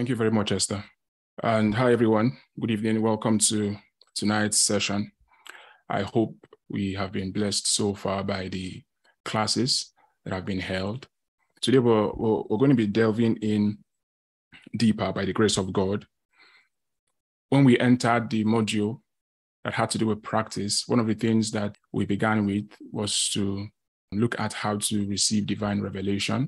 Thank you very much, Esther. And hi, everyone. Good evening. Welcome to tonight's session. I hope we have been blessed so far by the classes that have been held. Today, we're going to be delving in deeper by the grace of God. When we entered the module that had to do with practice, one of the things that we began with was to look at how to receive divine revelation.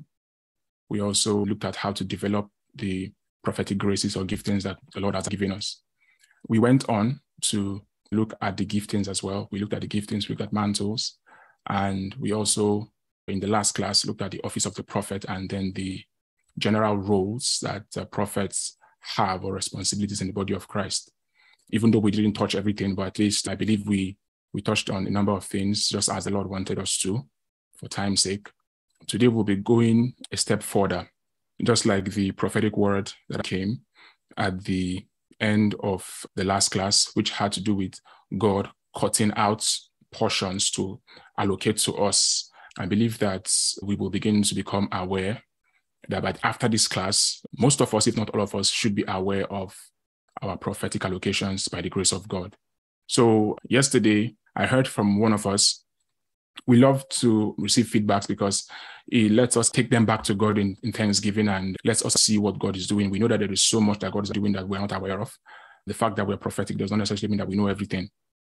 We also looked at how to develop the prophetic graces or giftings that the Lord has given us. We went on to look at the giftings as well. We looked at the giftings, we looked at mantles, and we also, in the last class, looked at the office of the prophet and then the general roles that prophets have or responsibilities in the body of Christ. Even though we didn't touch everything, but at least I believe we touched on a number of things just as the Lord wanted us to, for time's sake. Today we'll be going a step further, just like the prophetic word that came at the end of the last class, which had to do with God cutting out portions to allocate to us. I believe that we will begin to become aware that after this class, most of us, if not all of us, should be aware of our prophetic allocations by the grace of God. So yesterday, I heard from one of us. We love to receive feedbacks because it lets us take them back to God in thanksgiving and lets us see what God is doing. We know that there is so much that God is doing that we're not aware of. The fact that we're prophetic does not necessarily mean that we know everything.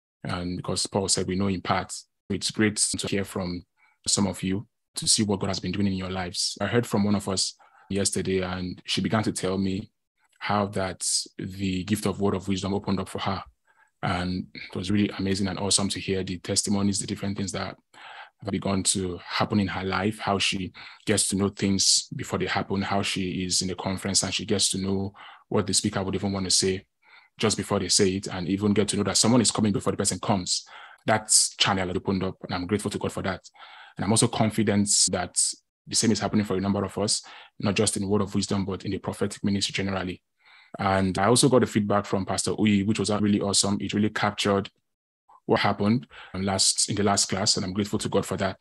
And because Paul said we know in part, it's great to hear from some of you to see what God has been doing in your lives. I heard from one of us yesterday, and she began to tell me how that the gift of word of wisdom opened up for her. And it was really amazing and awesome to hear the testimonies, the different things that have begun to happen in her life, how she gets to know things before they happen, how she is in a conference and she gets to know what the speaker would even want to say just before they say it, and even get to know that someone is coming before the person comes. That's channel that opened up, and I'm grateful to God for that. And I'm also confident that the same is happening for a number of us, not just in the word of wisdom, but in the prophetic ministry generally. And I also got the feedback from Pastor Uyi, which was really awesome. It really captured what happened in the last class, and I'm grateful to God for that.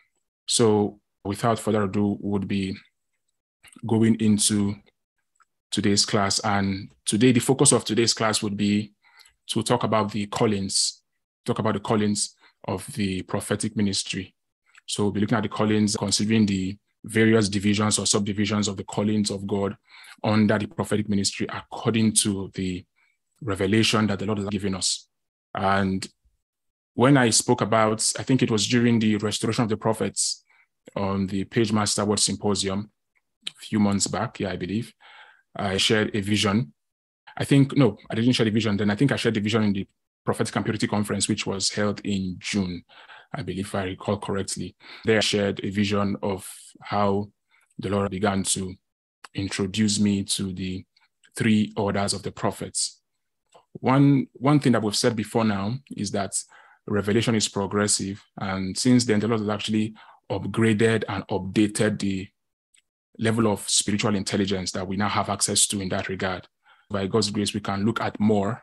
So without further ado, we would be going into today's class. And today, the focus of today's class would be to talk about the callings of the prophetic ministry. So we'll be looking at the callings, considering the various divisions or subdivisions of the callings of God under the prophetic ministry according to the revelation that the Lord has given us. And when I spoke about, I think it was during the Restoration of the Prophets on the Pagemaster Word Symposium a few months back, I believe, I shared a vision. I didn't share the vision then. I think I shared the vision in the Prophetic and Purity Conference, which was held in June, I believe, if I recall correctly. There I shared a vision of how the Lord began to introduce me to the three orders of the prophets. One thing that we've said before now is that revelation is progressive. And since then, the Lord has actually upgraded and updated the level of spiritual intelligence that we now have access to in that regard. By God's grace, we can look at more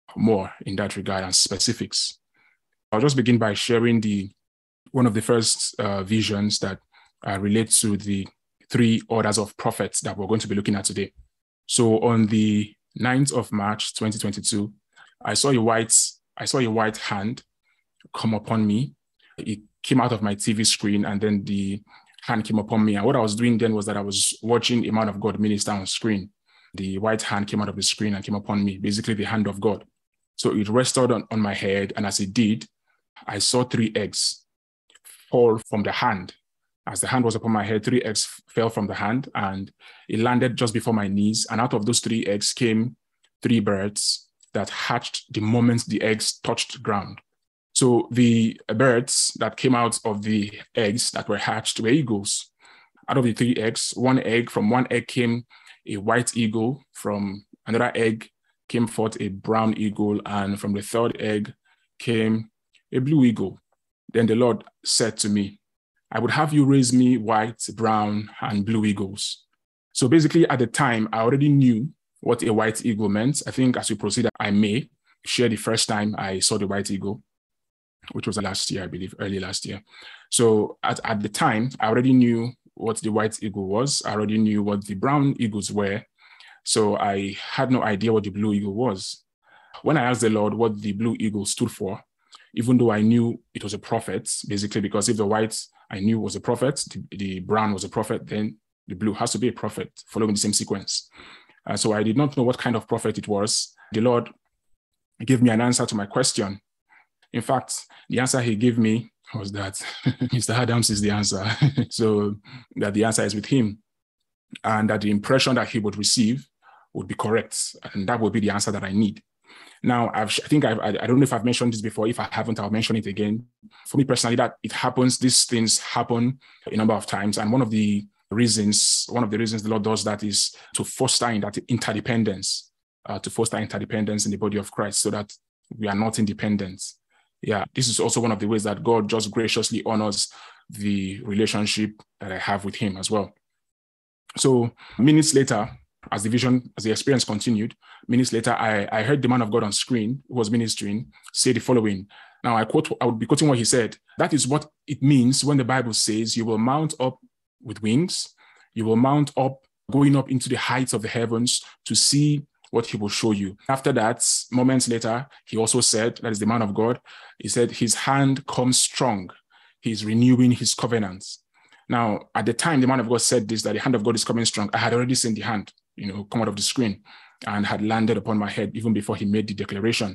in that regard and specifics. I'll just begin by sharing one of the first visions that relate to the three orders of prophets that we're going to be looking at today. So on the 9th of March, 2022, I saw a white hand come upon me. It came out of my TV screen, and then the hand came upon me. And what I was doing then was that I was watching a man of God minister on screen. The white hand came out of the screen and came upon me, basically the hand of God. So it rested on my head, and as it did, I saw 3 eggs fall from the hand. As the hand was upon my head, 3 eggs fell from the hand, and it landed just before my knees. And out of those 3 eggs came 3 birds that hatched the moment the eggs touched ground. So the birds that came out of the eggs that were hatched were eagles. Out of the 3 eggs, from one egg came a white eagle, from another egg came forth a brown eagle, and from the third egg came a blue eagle. Then the Lord said to me, I would have you raise me white, brown, and blue eagles. So basically at the time, I already knew what a white eagle meant. I think as we proceed, I may share the first time I saw the white eagle, which was last year, I believe, early last year. So at the time, I already knew what the white eagle was. I already knew what the brown eagles were. So I had no idea what the Blue Eagle was. When I asked the Lord what the Blue Eagle stood for, even though I knew it was a prophet, basically, because if the white I knew was a prophet, the brown was a prophet, then the blue has to be a prophet following the same sequence. So I did not know what kind of prophet it was. The Lord gave me an answer to my question. In fact, the answer he gave me was that Mr. Adams is the answer. So that the answer is with him, and that the impression that he would receive would be correct. And that would be the answer that I need. Now, I don't know if I've mentioned this before. If I haven't, I'll mention it again. For me personally, that it happens, these things happen a number of times. And one of the reasons the Lord does that is to foster interdependence, in the body of Christ, so that we are not independent. Yeah, this is also one of the ways that God just graciously honors the relationship that I have with him as well. So minutes later, as the experience continued, minutes later, I heard the man of God on screen who was ministering say the following. Now, I would be quoting what he said. That is what it means when the Bible says you will mount up with wings. You will mount up, going up into the heights of the heavens to see what he will show you. After that, moments later, he also said, that is the man of God, he said, his hand comes strong. He's renewing his covenants. Now, at the time the man of God said this, that the hand of God is coming strong, I had already seen the hand, come out of the screen and had landed upon my head even before he made the declaration.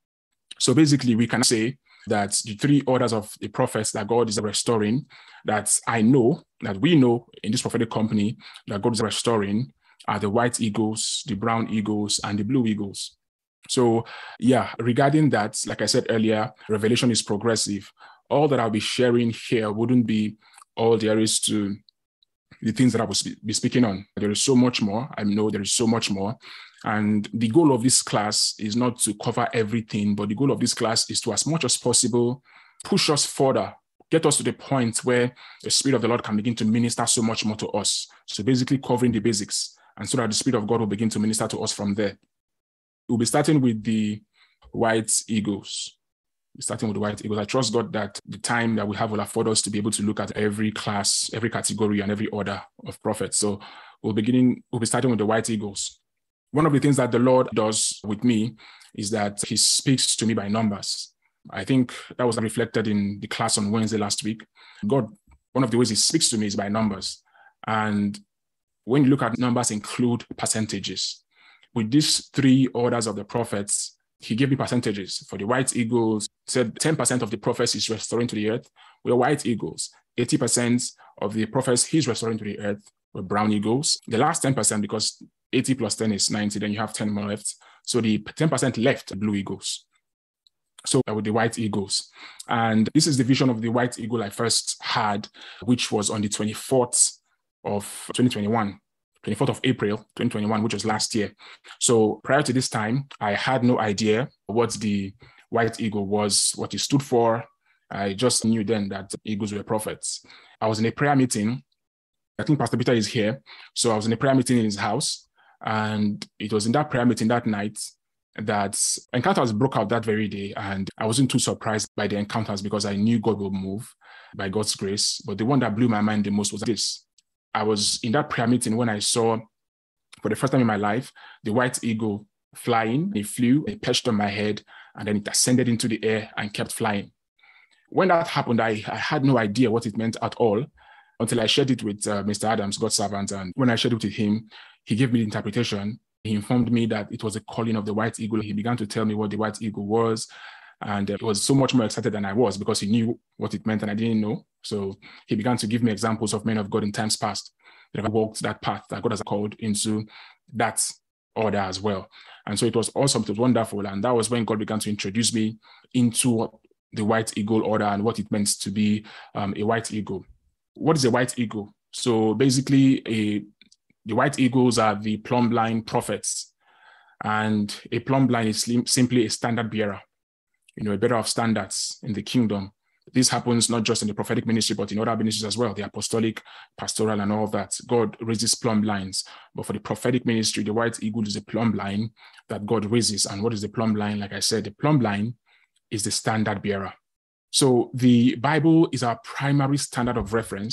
So basically, we can say that the three orders of the prophets that God is restoring, that we know in this prophetic company that God is restoring are the white eagles, the brown eagles, and the blue eagles. So yeah, regarding that, like I said earlier, revelation is progressive. All that I'll be sharing here wouldn't be all there is to the things that I will be speaking on. There is so much more. I know there is so much more. And the goal of this class is not to cover everything, but the goal of this class is to, as much as possible, push us further, get us to the point where the Spirit of the Lord can begin to minister so much more to us. So basically covering the basics, and so that the Spirit of God will begin to minister to us from there. We'll be starting with the white eagles. I trust God that the time that we have will afford us to be able to look at every class, every category, and every order of prophets. So we'll be starting with the white eagles. One of the things that the Lord does with me is that he speaks to me by numbers. I think that was reflected in the class on Wednesday last week. God, one of the ways he speaks to me is by numbers. And when you look at numbers, include percentages. With these three orders of the prophets, he gave me percentages. For the white eagles, said 10% of the prophets he's restoring to the earth were white eagles. 80% of the prophets he's restoring to the earth were brown eagles. The last 10%, because 80 plus 10 is 90, then you have 10 more left. So the 10% left are blue eagles. So with the white eagles. And this is the vision of the white eagle I first had, which was on the 24th of 2021. 24th of April, 2021, which was last year. So prior to this time, I had no idea what the white eagle was, what it stood for. I just knew then that eagles were prophets. I was in a prayer meeting. I think Pastor Peter is here. So I was in a prayer meeting in his house. And it was in that prayer meeting that night that encounters broke out that very day. And I wasn't too surprised by the encounters because I knew God will move by God's grace. But the one that blew my mind the most was this. I was in that prayer meeting when I saw, for the first time in my life, the white eagle flying. It flew, it perched on my head, and then it ascended into the air and kept flying. When that happened, I had no idea what it meant at all until I shared it with Mr. Adams, God's servant. And when I shared it with him, he gave me the interpretation. He informed me that it was a calling of the white eagle. He began to tell me what the white eagle was. And he was so much more excited than I was because he knew what it meant and I didn't know. So he began to give me examples of men of God in times past that have walked that path that God has called into that order as well. And so it was awesome. It was wonderful. And that was when God began to introduce me into the white eagle order and what it meant to be a white eagle. What is a white eagle? So basically, the white eagles are the plumb line prophets. And a plumb line is simply a standard bearer, a bearer of standards in the kingdom. This happens not just in the prophetic ministry, but in other ministries as well, the apostolic, pastoral, and all of that. God raises plumb lines. But for the prophetic ministry, the white eagle is a plumb line that God raises. And what is the plumb line? Like I said, the plumb line is the standard bearer. So the Bible is our primary standard of reference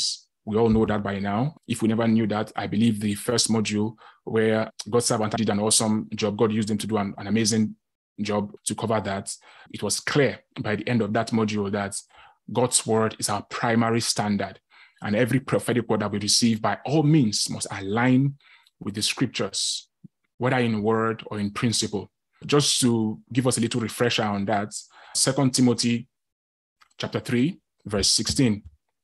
We all know that by now. If we never knew that, I believe the first module where God's servant did an awesome job, God used him to do an amazing job to cover that. It was clear by the end of that module that God's word is our primary standard. And every prophetic word that we receive by all means must align with the scriptures, whether in word or in principle. Just to give us a little refresher on that, 2 Timothy chapter 3, verse 16.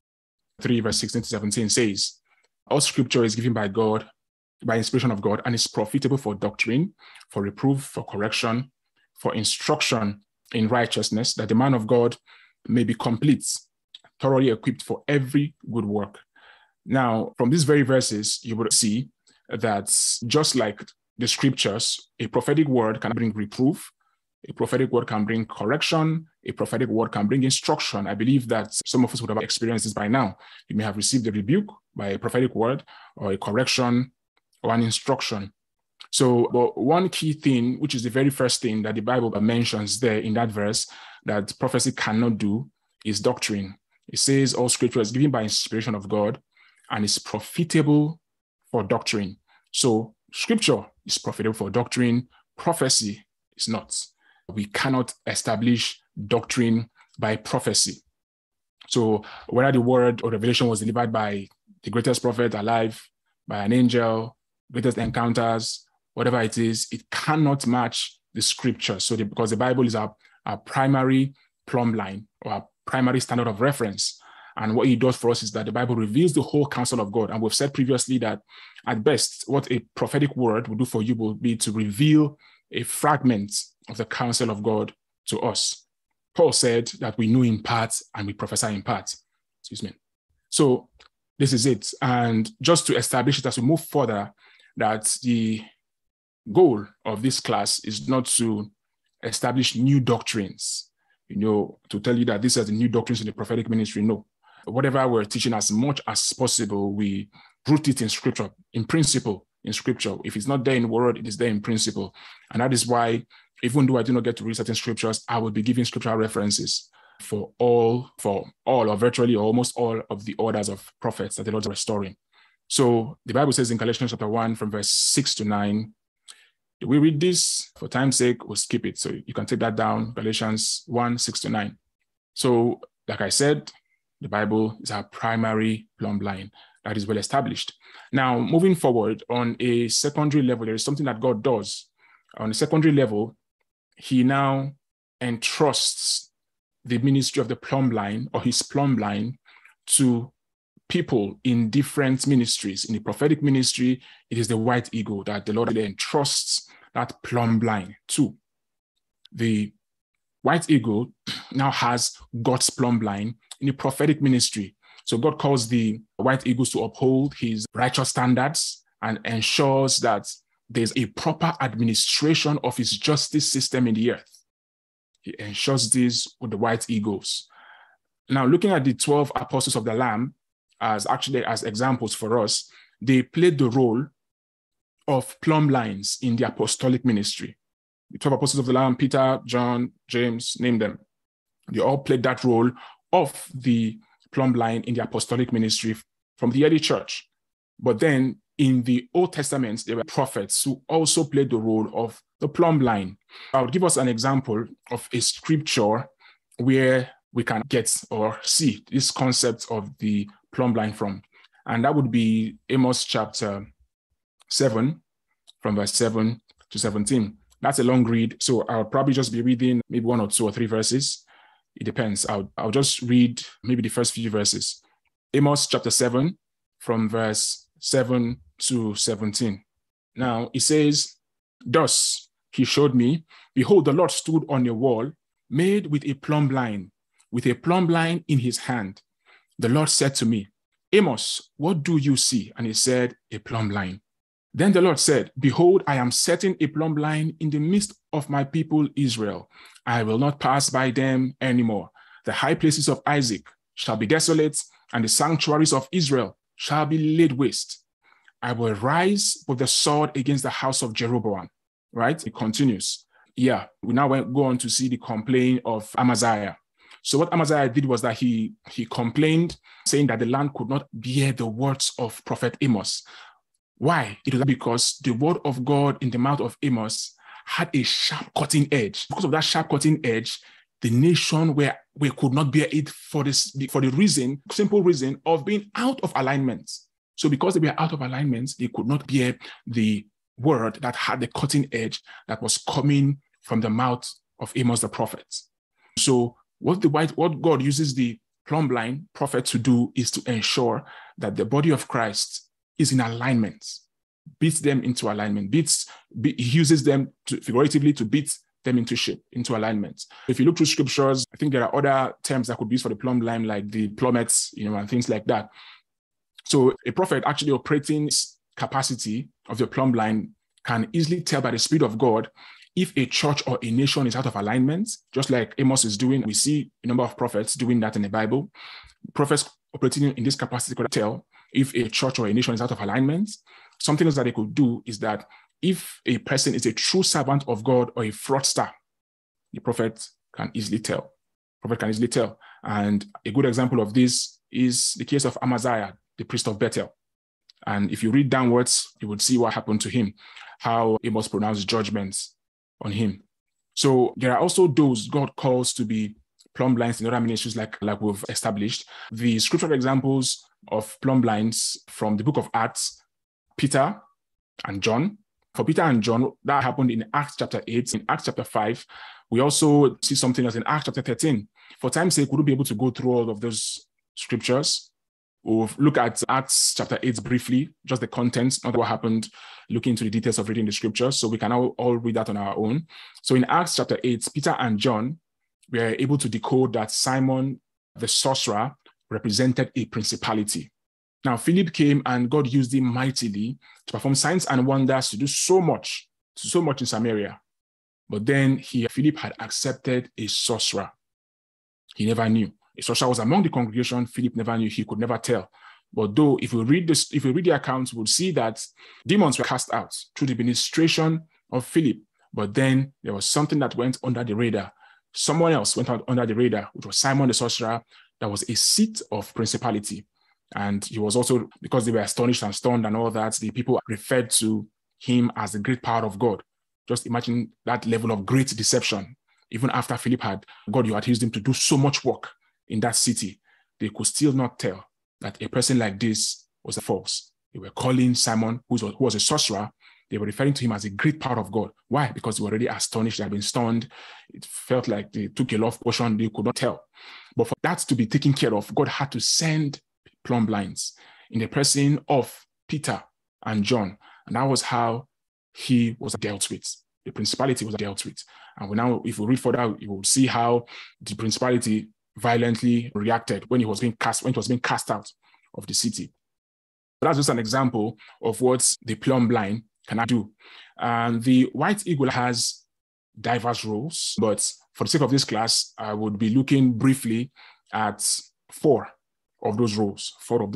3 verse 16 to 17 says, all scripture is given by God, by inspiration of God, and is profitable for doctrine, for reproof, for correction, for instruction in righteousness, that the man of God may be complete, thoroughly equipped for every good work. Now, from these very verses, you will see that just like the scriptures, a prophetic word can bring reproof, a prophetic word can bring correction, a prophetic word can bring instruction. I believe that some of us would have experienced this by now. You may have received a rebuke by a prophetic word, or a correction, or an instruction. So, but one key thing, which is the very first thing that the Bible mentions there in that verse, that prophecy cannot do, is doctrine. It says all scripture is given by inspiration of God and is profitable for doctrine. So scripture is profitable for doctrine. Prophecy is not. We cannot establish doctrine by prophecy. So whether the word or revelation was delivered by the greatest prophet alive, by an angel, greatest encounters, whatever it is, it cannot match the scripture. So because the Bible is our primary plumb line, or our primary standard of reference. And what it does for us is that the Bible reveals the whole counsel of God. And we've said previously that at best, what a prophetic word will do for you will be to reveal a fragment of the counsel of God to us. Paul said that we know in part and we prophesy in part. Excuse me. So this is it. And just to establish it as we move further, that the goal of this class is not to establish new doctrines, to tell you that these are the new doctrines in the prophetic ministry. No. Whatever we're teaching, as much as possible, we root it in scripture, in principle, in scripture. If it's not there in word, it is there in principle. And that is why, even though I do not get to read certain scriptures, I will be giving scriptural references for all or virtually or almost all of the orders of prophets that the Lord is restoring. So the Bible says in Galatians chapter 1 from verse 6 to 9, do we read this? For time's sake, we'll skip it. So you can take that down, Galatians 1, 6 to 9. So like I said, the Bible is our primary plumb line. That is well established. Now, moving forward on a secondary level, there is something that God does. On a secondary level, he now entrusts the ministry of the plumb line, or his plumb line, to people in different ministries. In the prophetic ministry, it is the white eagle that the Lord entrusts that plumb line to. The white eagle now has God's plumb line in the prophetic ministry. So God calls the white eagles to uphold his righteous standards and ensures that there's a proper administration of his justice system in the earth. He ensures this with the white eagles. Now, looking at the 12 apostles of the Lamb as examples for us, they played the role of plumb lines in the apostolic ministry. The 12 apostles of the Lamb, Peter, John, James, name them. They all played that role of the plumb line in the apostolic ministry from the early church. But then in the Old Testament, there were prophets who also played the role of the plumb line. I would give us an example of a scripture where we can get or see this concept of the plumb line from. And that would be Amos chapter 7, from verse 7 to 17. That's a long read, so I'll probably just be reading maybe 1 or 2 or 3 verses. It depends. I'll just read maybe the first few verses. Amos chapter 7, from verse 7 to 17. Now, it says, thus he showed me, behold, the Lord stood on a wall made with a plumb line in his hand. The Lord said to me, Amos, what do you see? And he said, a plumb line. Then the Lord said, behold, I am setting a plumb line in the midst of my people Israel. I will not pass by them anymore. The high places of Isaac shall be desolate, and the sanctuaries of Israel shall be laid waste. I will rise with the sword against the house of Jeroboam. Right? It continues. Yeah, we now go on to see the complaint of Amaziah. So what Amaziah did was that he complained, saying that the land could not bear the words of prophet Amos. Why? It was because the word of God in the mouth of Amos had a sharp cutting edge. Because of that sharp cutting edge, the nation we could not bear it for the simple reason of being out of alignment. So because they were out of alignment, they could not bear the word that had the cutting edge that was coming from the mouth of Amos the prophet. So what God uses the plumb-line prophet to do is to ensure that the body of Christ is in alignment, beats them into alignment, he uses them figuratively to beat them into shape, into alignment. If you look through scriptures, I think there are other terms that could be used for the plumb line, like the plummets, and things like that. So a prophet actually operating capacity of the plumb line can easily tell by the Spirit of God if a church or a nation is out of alignment, just like Amos is doing. We see a number of prophets doing that in the Bible. Prophets operating in this capacity could tell if a church or a nation is out of alignment. Something else that they could do is that if a person is a true servant of God or a fraudster, the prophet can easily tell. And a good example of this is the case of Amaziah, the priest of Bethel. And if you read downwards, you would see what happened to him, how Amos pronounced judgments on him. So there are also those God calls to be plumb lines in other ministries, like we've established. The scriptural examples of plumb lines from the book of Acts, Peter and John. For Peter and John, that happened in Acts chapter 8. In Acts chapter 5, we also see something else in Acts chapter 13. For time's sake, we wouldn't be able to go through all of those scriptures. We'll look at Acts chapter 8 briefly, just the contents, not what happened, looking into the details of reading the scriptures. So we can all read that on our own. So in Acts chapter 8, Peter and John were able to decode that Simon, the sorcerer, represented a principality. Now, Philip came and God used him mightily to perform signs and wonders, to do so much in Samaria. But then Philip had accepted a sorcerer. He never knew. A sorcerer was among the congregation. Philip never knew. He could never tell. But though, if we read the accounts, we'll see that demons were cast out through the ministration of Philip. But then there was something that went under the radar. Someone else went out under the radar, which was Simon the sorcerer. That was a seat of principality. And he was also, because they were astonished and stunned and all that, the people referred to him as the great power of God. Just imagine that level of great deception. Even after Philip had used him to do so much work in that city, they could still not tell that a person like this was false. They were calling Simon, who was a sorcerer, they were referring to him as a great power of God. Why? Because they were already astonished, they had been stunned. It felt like they took a love potion, they could not tell. But for that to be taken care of, God had to send plumb lines in the person of Peter and John. And that was how he was dealt with. The principality was dealt with. And now, if we read further, you will see how the principality violently reacted when it was being cast out of the city. That's just an example of what the plumb line can do. And the white eagle has diverse roles, but for the sake of this class, I would be looking briefly at four of those roles.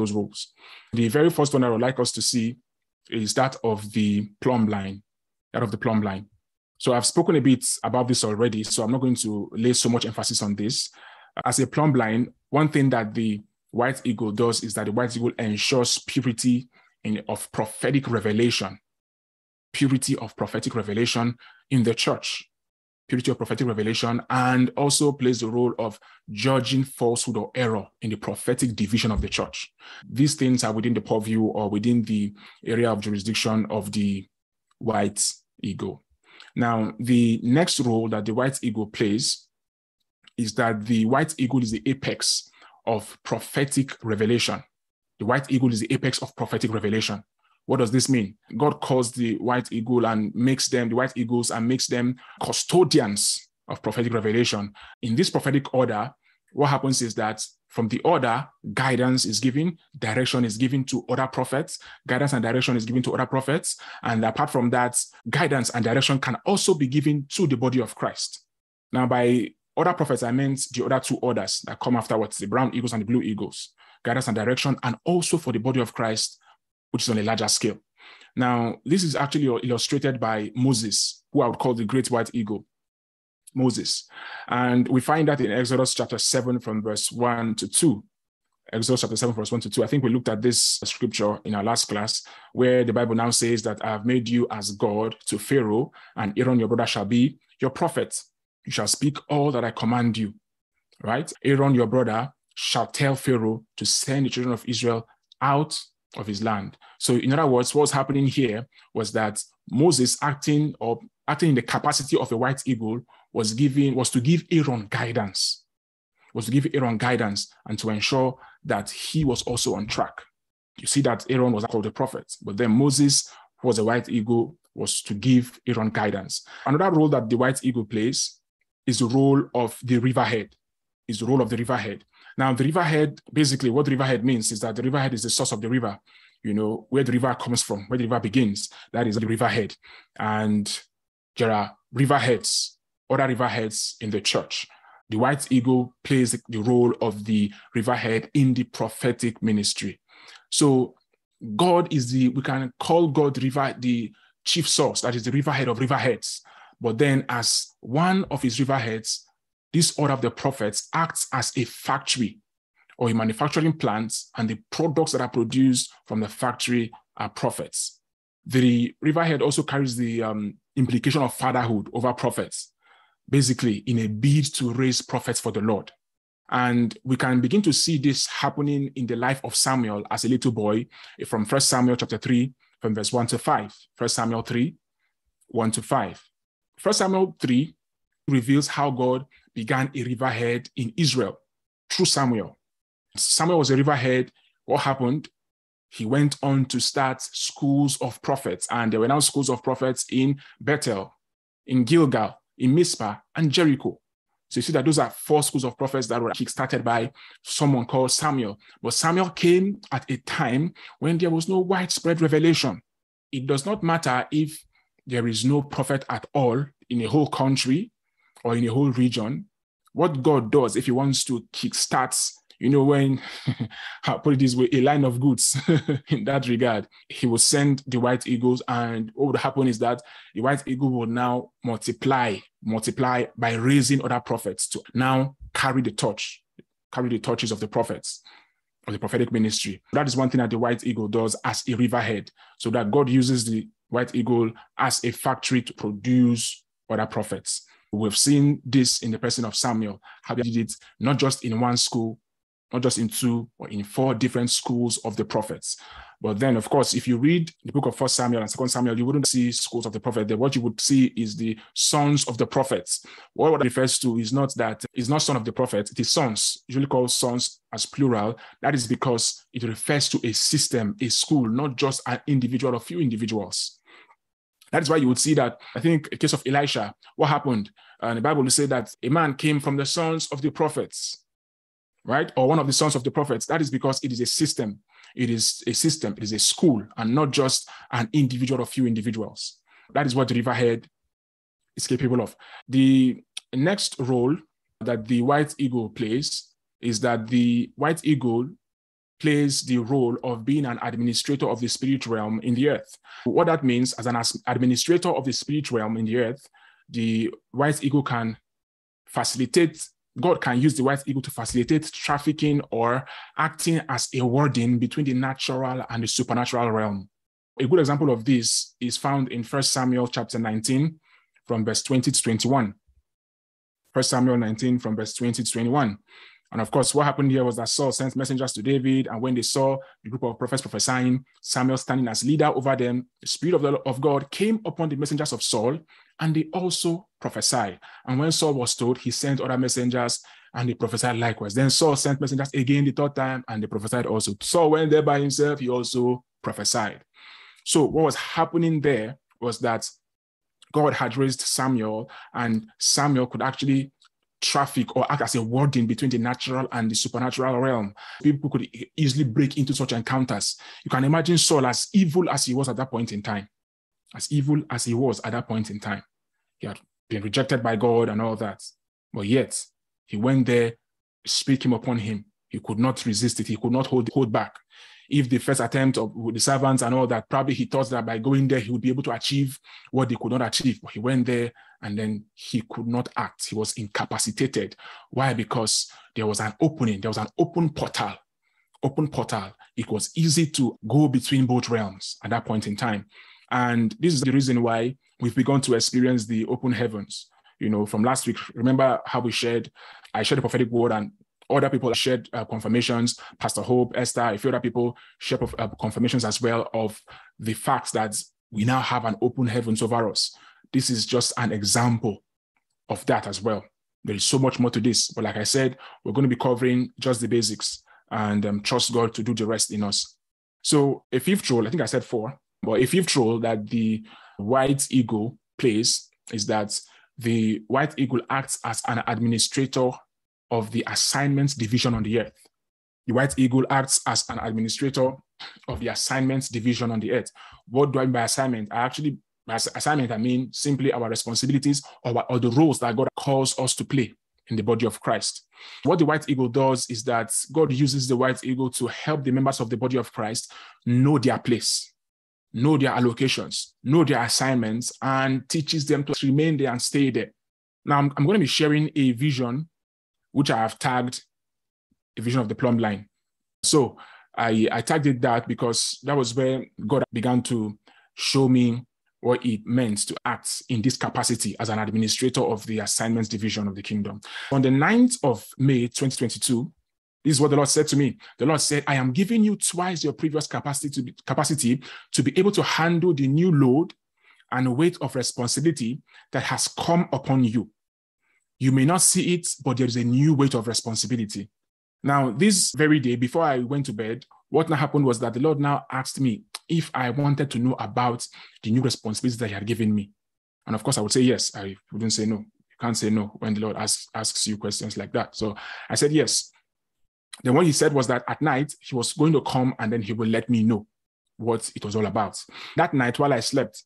The very first one I would like us to see is that of the plumb line. So I've spoken a bit about this already, so I'm not going to lay so much emphasis on this. As a plumb line, one thing that the white eagle does is that the white eagle ensures purity of prophetic revelation. Purity of prophetic revelation in the church. Purity of prophetic revelation, and also plays the role of judging falsehood or error in the prophetic division of the church. These things are within the purview or within the area of jurisdiction of the white eagle. Now, the next role that the white eagle plays is that the white eagle is the apex of prophetic revelation. The white eagle is the apex of prophetic revelation. What does this mean? God calls the white eagle and makes them custodians of prophetic revelation. In this prophetic order, what happens is that from the order, guidance is given, direction is given to other prophets, and apart from that, guidance and direction can also be given to the body of Christ. Now, by other prophets, I meant the other two orders that come afterwards, the brown eagles and the blue eagles, guidance and direction, and also for the body of Christ, which is on a larger scale. Now, this is actually illustrated by Moses, who I would call the great white eagle. Moses. And we find that in Exodus chapter 7 from verse 1 to 2. Exodus chapter 7, verse 1 to 2. I think we looked at this scripture in our last class, where the Bible now says that I have made you as God to Pharaoh, and Aaron your brother shall be your prophet. You shall speak all that I command you. Right? Aaron your brother shall tell Pharaoh to send the children of Israel out of his land. So in other words, what's happening here was that Moses acting in the capacity of a white eagle was to give Aaron guidance. And to ensure that he was also on track. You see that Aaron was called a prophet, but then Moses, who was a white eagle, was to give Aaron guidance. Another role that the white eagle plays is the role of the riverhead. Now, the riverhead, basically what the riverhead means is that the riverhead is the source of the river, where the river comes from, where the river begins. That is the riverhead. And there are other riverheads in the church. The white eagle plays the role of the riverhead in the prophetic ministry. So we can call God the chief source, that is the riverhead of riverheads. But then as one of his riverheads, this order of the prophets acts as a factory or a manufacturing plant, and the products that are produced from the factory are prophets. The riverhead also carries the implication of fatherhood over prophets, basically in a bid to raise prophets for the Lord. And we can begin to see this happening in the life of Samuel as a little boy from 1 Samuel chapter 3, from verse 1 to 5. 1 Samuel 3, 1 to 5. 1 Samuel 3 reveals how God began a riverhead in Israel through Samuel. Samuel was a riverhead. What happened? He went on to start schools of prophets, and there were now schools of prophets in Bethel, in Gilgal, in Mizpah, and Jericho. So you see that those are 4 schools of prophets that were kickstarted by someone called Samuel. But Samuel came at a time when there was no widespread revelation. It does not matter if there is no prophet at all in a whole country or in a whole region. What God does, if he wants to kickstart, when, I'll put it this way, a line of goods in that regard, he will send the white eagles, and what would happen is that the white eagle will now multiply by raising other prophets to now carry the torches of the prophets, of the prophetic ministry. That is one thing that the white eagle does as a riverhead, so that God uses the white eagle as a factory to produce other prophets. We've seen this in the person of Samuel, how he did it not just in one school, not just in 2 or in 4 different schools of the prophets. But then, of course, if you read the book of 1 Samuel and 2 Samuel, you wouldn't see schools of the prophet there. What you would see is the sons of the prophets. What it refers to is not son of the prophet, it is sons, usually called sons as plural. That is because it refers to a system, a school, not just an individual or few individuals. That is why you would see that, I think, in the case of Elisha, what happened? The Bible will say that a man came from the sons of the prophets, right? Or one of the sons of the prophets. That is because it is a system. It is a school, and not just an individual or few individuals. That is what the riverhead is capable of. The next role that the white eagle plays is that the white eagle plays the role of being an administrator of the spirit realm in the earth. What that means, as an administrator of the spirit realm in the earth, the white eagle can facilitate, God can use the white eagle to facilitate trafficking or acting as a warden between the natural and the supernatural realm. A good example of this is found in 1 Samuel chapter 19 from verse 20 to 21. 1 Samuel 19 from verse 20 to 21. And of course, what happened here was that Saul sent messengers to David, and when they saw the group of prophets prophesying, Samuel standing as leader over them, the Spirit of God came upon the messengers of Saul, and they also prophesied. And when Saul was told, he sent other messengers, and they prophesied likewise. Then Saul sent messengers again the 3rd time, and they prophesied also. Saul went there by himself, he also prophesied. So what was happening there was that God had raised Samuel, and Samuel could actually traffic or act as a warden between the natural and the supernatural realm. People could easily break into such encounters. You can imagine Saul, as evil as he was at that point in time. He had been rejected by God and all that. But yet, he went there, Spirit came upon him. He could not resist it. He could not hold back. If the first attempt with the servants and all that, probably he thought that by going there, he would be able to achieve what they could not achieve. But he went there and then he could not act. He was incapacitated. Why? Because there was an opening. There was an open portal. It was easy to go between both realms at that point in time. And this is the reason why we've begun to experience the open heavens. From last week, remember how I shared a prophetic word, and other people shared confirmations. Pastor Hope, Esther, a few other people shared confirmations as well of the fact that we now have an open heavens over us. This is just an example of that as well. There is so much more to this. But like I said, we're going to be covering just the basics and trust God to do the rest in us. So a fifth role, I think I said 4, but a fifth role that the white eagle plays is that the white eagle acts as an administrator of the assignments division on the earth. The white eagle acts as an administrator of the assignments division on the earth. What do I mean by assignment? By assignment, I mean simply our responsibilities or the roles that God calls us to play in the body of Christ. What the white eagle does is that God uses the white eagle to help the members of the body of Christ know their place, know their allocations, know their assignments, and teaches them to remain there and stay there. Now, I'm going to be sharing a vision, which I have tagged a vision of the plumb line. So I tagged it that because that was where God began to show me what it meant to act in this capacity as an administrator of the assignments division of the kingdom. On the 9th of May, 2022, this is what the Lord said to me. The Lord said, I am giving you twice your previous capacity to be able to handle the new load and weight of responsibility that has come upon you. You may not see it, but there is a new weight of responsibility. Now, this very day, before I went to bed, what now happened was that the Lord now asked me if I wanted to know about the new responsibilities that he had given me. And of course, I would say yes. I wouldn't say no. You can't say no when the Lord asks you questions like that. So I said yes. Then what he said was that at night, he was going to come and then he will let me know what it was all about. That night, while I slept,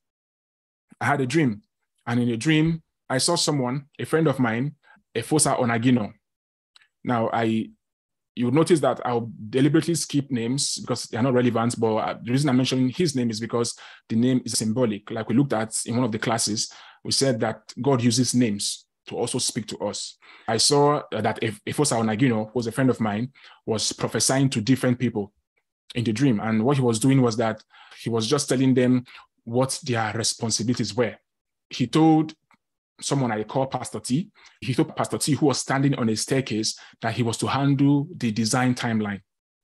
I had a dream. And in a dream, I saw someone, a friend of mine, Efosa Onagino. Now, you would notice that I'll deliberately skip names because they're not relevant, but the reason I'm mentioning his name is because the name is symbolic. Like we looked at in one of the classes, we said that God uses names to also speak to us. I saw that Efosa Onagino, who was a friend of mine, was prophesying to different people in the dream. And what he was doing was that he was just telling them what their responsibilities were. He told someone I call Pastor T. He told Pastor T, who was standing on a staircase, that he was to handle the design timeline.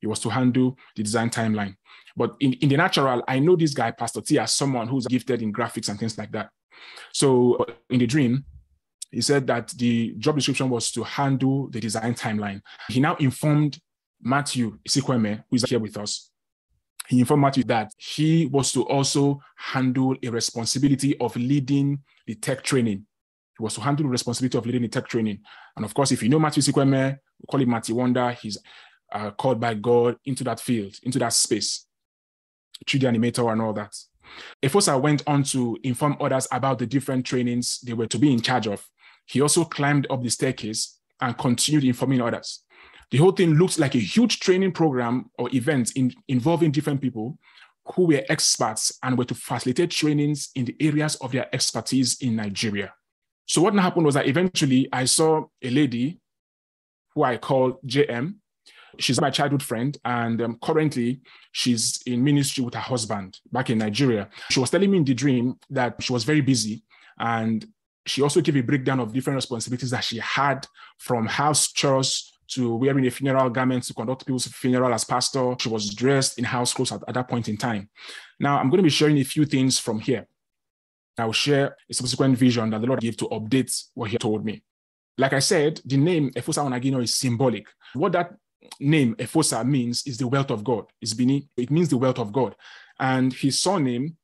But in the natural, I know this guy, Pastor T, as someone who's gifted in graphics and things like that. So in the dream, he said that the job description was to handle the design timeline. He now informed Matthew Isikweme, who is here with us. He informed Matthew that he was to also handle a responsibility of leading the tech training. He was to handle the responsibility of leading the tech training. And of course, if you know Matthew Isikweme, we call him Matthew Wonder. He's called by God into that field, into that space, 3D animator and all that. Efosa went on to inform others about the different trainings they were to be in charge of. He also climbed up the staircase and continued informing others. The whole thing looked like a huge training program or event involving different people who were experts and were to facilitate trainings in the areas of their expertise in Nigeria. So what happened was that eventually I saw a lady who I call JM. She's my childhood friend, and currently she's in ministry with her husband back in Nigeria. She was telling me in the dream that she was very busy, and she also gave a breakdown of different responsibilities that she had, from house chores to wearing a funeral garment to conduct people's funeral as pastor. She was dressed in house clothes at that point in time. Now, I'm going to be sharing a few things from here. I will share a subsequent vision that the Lord gave to update what he told me. Like I said, the name Efosa Onagino is symbolic. What that name Efosa means is the wealth of God. It means the wealth of God. And his surname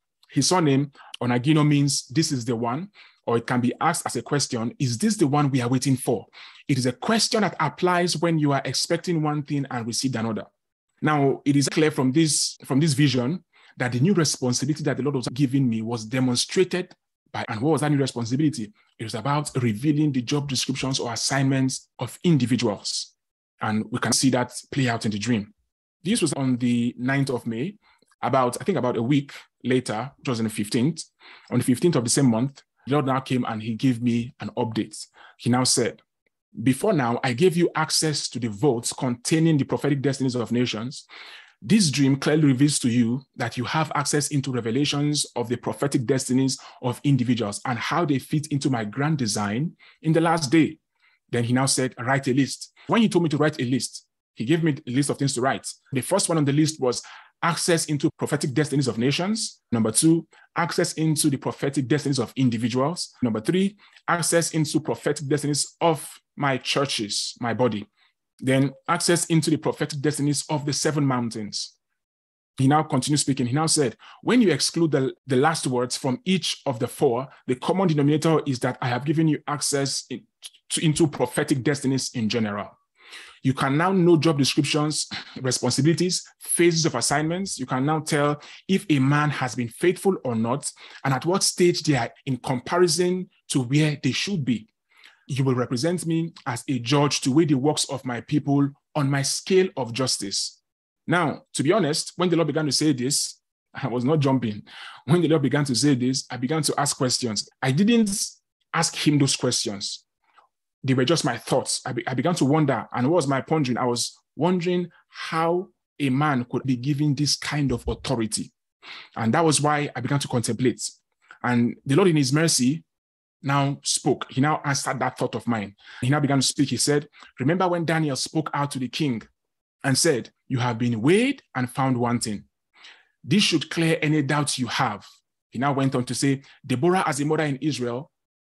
Onagino means this is the one, or it can be asked as a question, is this the one we are waiting for? It is a question that applies when you are expecting one thing and received another. Now, it is clear from this vision that the new responsibility that the Lord was giving me was demonstrated by, and what was that new responsibility? It was about revealing the job descriptions or assignments of individuals. And we can see that play out in the dream. This was on the 9th of May, about a week later, which was on the 15th. On the 15th of the same month, The Lord now came and he gave me an update. He now said, before now, I gave you access to the vaults containing the prophetic destinies of nations. This dream clearly reveals to you that you have access into revelations of the prophetic destinies of individuals and how they fit into my grand design in the last day. Then he now said, write a list. When he told me to write a list, he gave me a list of things to write. The first one on the list was access into prophetic destinies of nations. Number 2, access into the prophetic destinies of individuals. Number 3, access into prophetic destinies of my churches, my body. Then access into the prophetic destinies of the 7 mountains. He now continued speaking. He now said, when you exclude the last words from each of the 4, the common denominator is that I have given you access into prophetic destinies in general. You can now know job descriptions, responsibilities, phases of assignments. You can now tell if a man has been faithful or not, and at what stage they are in comparison to where they should be. You will represent me as a judge to weigh the works of my people on my scale of justice. Now, to be honest, when the Lord began to say this, I was not jumping. When the Lord began to say this, I began to ask questions. I didn't ask him those questions. They were just my thoughts. I began to wonder, and what was my pondering? I was wondering how a man could be given this kind of authority. And that was why I began to contemplate. And the Lord in his mercy now spoke. He now answered that thought of mine. He now began to speak. He said, remember when Daniel spoke out to the king and said, you have been weighed and found wanting. This should clear any doubts you have. He now went on to say, Deborah, as a mother in Israel,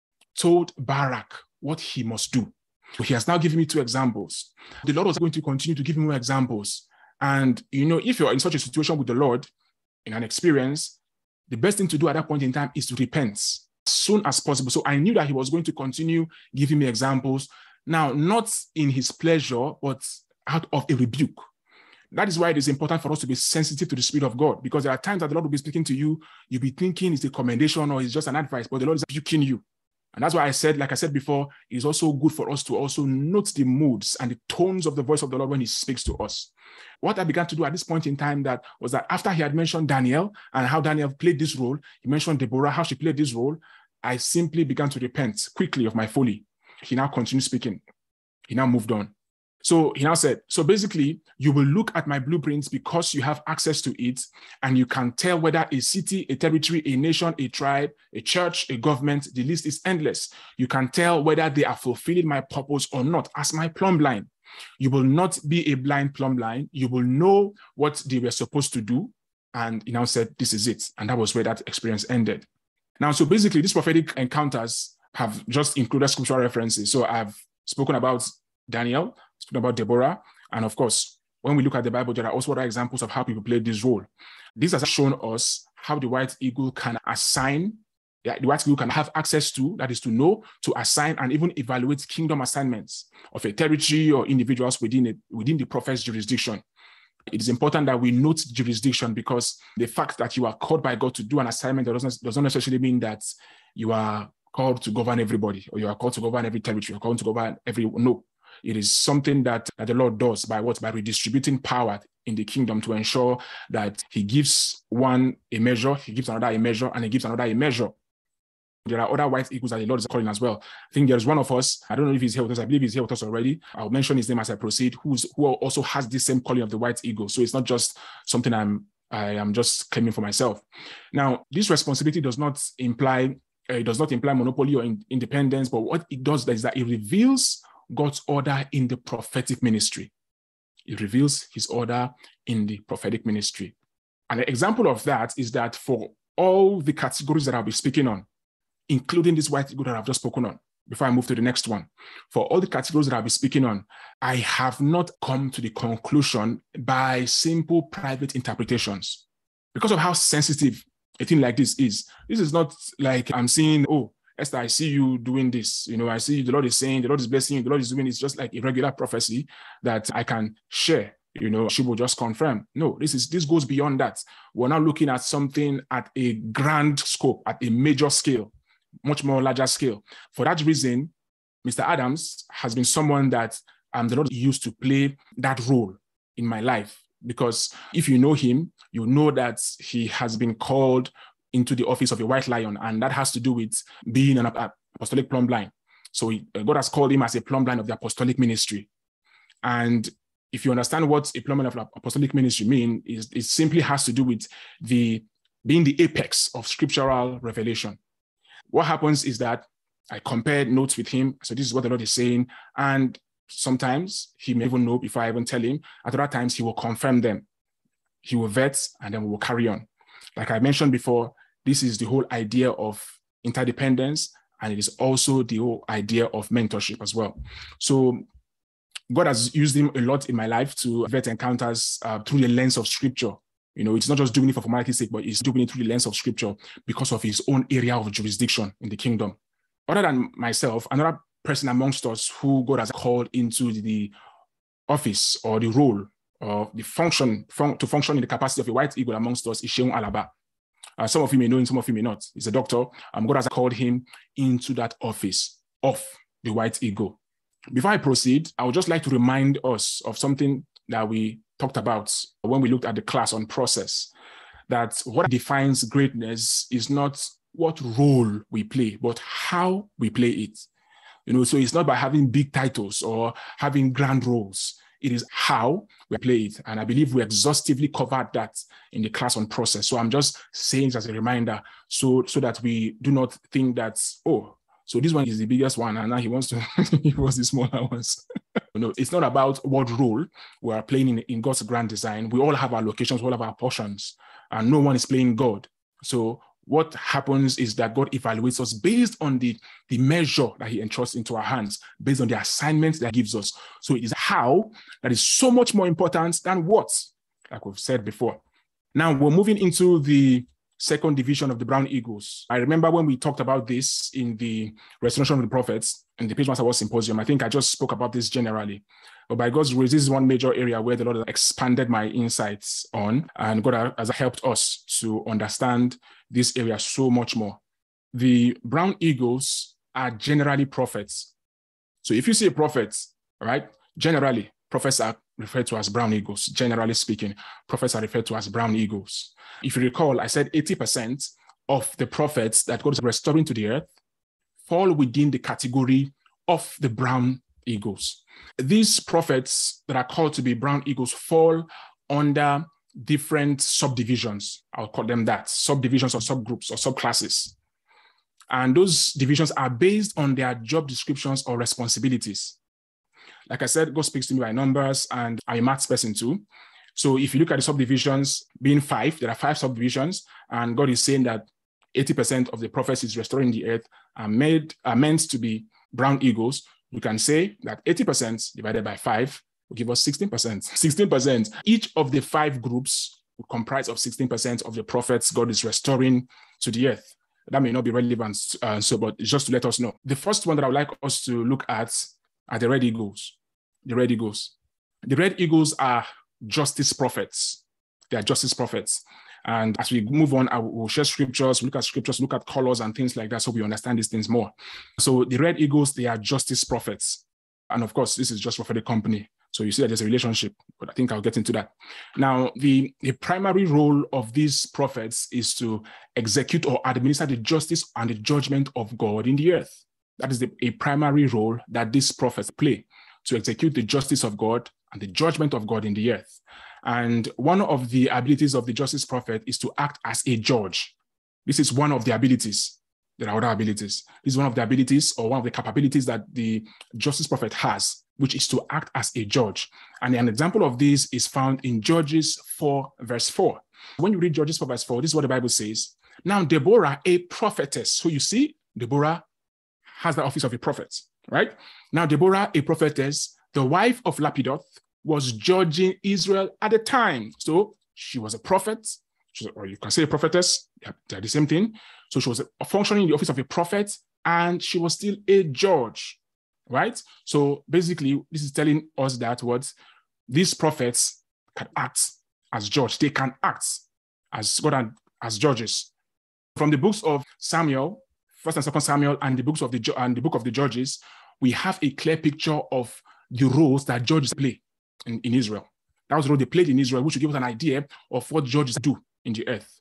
told Barak what he must do. He has now given me 2 examples. The Lord was going to continue to give me more examples. And, if you're in such a situation with the Lord, in an experience, the best thing to do at that point in time is to repent as soon as possible. So I knew that he was going to continue giving me examples. Now, not in his pleasure, but out of a rebuke. That is why it is important for us to be sensitive to the Spirit of God, because there are times that the Lord will be speaking to you. You'll be thinking it's a commendation or it's just an advice, but the Lord is rebuking you. And that's why I said, like I said before, it's also good for us to also note the moods and the tones of the voice of the Lord when he speaks to us. What I began to do at this point in time was that after he had mentioned Daniel and how Daniel played this role, he mentioned Deborah, how she played this role, I simply began to repent quickly of my folly. He now continued speaking. He now moved on. So he now said, so basically, you will look at my blueprints because you have access to it, and you can tell whether a city, a territory, a nation, a tribe, a church, a government, the list is endless. You can tell whether they are fulfilling my purpose or not as my plumb line. You will not be a blind plumb line. You will know what they were supposed to do. And he now said, this is it. And that was where that experience ended. Now, so basically, these prophetic encounters have just included scriptural references. So I've spoken about Daniel, spoken about Deborah, and of course, when we look at the Bible, there are also other examples of how people played this role. This has shown us how the white eagle can assign, the white eagle can have access to, that is to know, to assign, and even evaluate kingdom assignments of a territory or individuals within the prophet's jurisdiction. It is important that we note jurisdiction, because the fact that you are called by God to do an assignment doesn't necessarily mean that you are called to govern everybody, or you are called to govern every territory, you're called to govern everyone. No. It is something that the Lord does by what? By redistributing power in the kingdom to ensure that he gives one a measure, he gives another a measure, and he gives another a measure. There are other white eagles that the Lord is calling as well. I think there's one of us, I don't know if he's here with us, I believe he's here with us already. I'll mention his name as I proceed, who also has this same calling of the white eagle. So it's not just something I am just claiming for myself. Now, this responsibility does not imply monopoly or independence, but what it does is that it reveals God's order in the prophetic ministry. It reveals his order in the prophetic ministry. And an example of that is that for all the categories that I'll be speaking on, including this white eagle that I've just spoken on, before I move to the next one, for all the categories that I'll be speaking on, I have not come to the conclusion by simple private interpretations. Because of how sensitive a thing like this is not like I'm saying, oh, Esther, I see you doing this. I see the Lord is saying, the Lord is blessing you, the Lord is doing. It's just like a regular prophecy that I can share. She will just confirm. No, this goes beyond that. We're now looking at something at a grand scope, at a major scale, much more larger scale. For that reason, Mr. Adams has been someone that the Lord used to play that role in my life. Because if you know him, you know that he has been called into the office of a white lion, and that has to do with being an apostolic plumb line. So God has called him as a plumb line of the apostolic ministry. And if you understand what a plumb line of apostolic ministry means, it simply has to do with being the apex of scriptural revelation. What happens is that I compared notes with him. So this is what the Lord is saying. And sometimes he may even know before I even tell him. At other times, he will confirm them. He will vet, and then we will carry on. Like I mentioned before, this is the whole idea of interdependence, and it is also the whole idea of mentorship as well. So God has used him a lot in my life to vet encounters through the lens of scripture. It's not just doing it for formality's sake, but he's doing it through the lens of scripture because of his own area of jurisdiction in the kingdom. Other than myself, another person amongst us who God has called into the office or the role or the function to function in the capacity of a white eagle amongst us is Seun Alaba. Some of you may know him, some of you may not. He's a doctor. God has called him into that office of the white eagle. Before I proceed, I would just like to remind us of something that we talked about when we looked at the class on process, that what defines greatness is not what role we play, but how we play it. So it's not by having big titles or having grand roles. It is how we play it. And I believe we exhaustively covered that in the class on process. So I'm just saying it as a reminder so that we do not think that, so this one is the biggest one, and now he wants to he was the smaller ones. No, it's not about what role we are playing in God's grand design. We all have our locations, we all have our portions, and no one is playing God. So what happens is that God evaluates us based on the measure that he entrusts into our hands, based on the assignments that he gives us. So it is how that is so much more important than what, like we've said before. Now we're moving into the second division of the Brown Eagles. I remember when we talked about this in the Restoration of the Prophets in the Page Master Award Symposium. I think I just spoke about this generally. But by God's grace, this is one major area where the Lord has expanded my insights on, and God has helped us to understand this area so much more. The Brown Eagles are generally prophets. So if you see a prophet, right, generally, prophets are referred to as brown eagles. Generally speaking, prophets are referred to as brown eagles. If you recall, I said 80% of the prophets that God is restoring to the earth fall within the category of the brown eagles. These prophets that are called to be brown eagles fall under different subdivisions. I'll call them that, subdivisions or subgroups or subclasses. And those divisions are based on their job descriptions or responsibilities. Like I said, God speaks to me by numbers, and I'm a maths person too. So if you look at the subdivisions being 5, there are 5 subdivisions, and God is saying that 80% of the prophets He's restoring the earth are meant to be brown eagles. You can say that 80% divided by 5 will give us 16%. 16%. Each of the 5 groups will comprise of 16% of the prophets God is restoring to the earth. That may not be relevant, but just to let us know. The first one that I would like us to look at are the red eagles. The red eagles. The red eagles are justice prophets. They are justice prophets. And as we move on, I will share scriptures, look at colors and things like that so we understand these things more. So the red eagles, they are justice prophets. And of course, this is just for the company. So you see that there's a relationship, but I think I'll get into that. Now, the primary role of these prophets is to execute or administer the justice and the judgment of God in the earth. That is a primary role that these prophets play, to execute the justice of God and the judgment of God in the earth. And one of the abilities of the justice prophet is to act as a judge. This is one of the abilities. There are other abilities. This is one of the abilities or one of the capabilities that the justice prophet has, which is to act as a judge. And an example of this is found in Judges 4, verse 4. When you read Judges 4, verse 4, this is what the Bible says. Now, Deborah, a prophetess. So you see, Deborah has the office of a prophet, right? Now, Deborah, a prophetess, the wife of Lapidoth, was judging Israel at the time. So she was a prophet, or you can say a prophetess, they're the same thing. So she was functioning in the office of a prophet, and she was still a judge, right? So basically, this is telling us that what these prophets can act as judge. They can act as God and as judges. From the books of Samuel, 1st and 2nd Samuel, and the book of the Judges, we have a clear picture of the roles that judges play in Israel. That was the role they played in Israel, which will give us an idea of what judges do in the earth.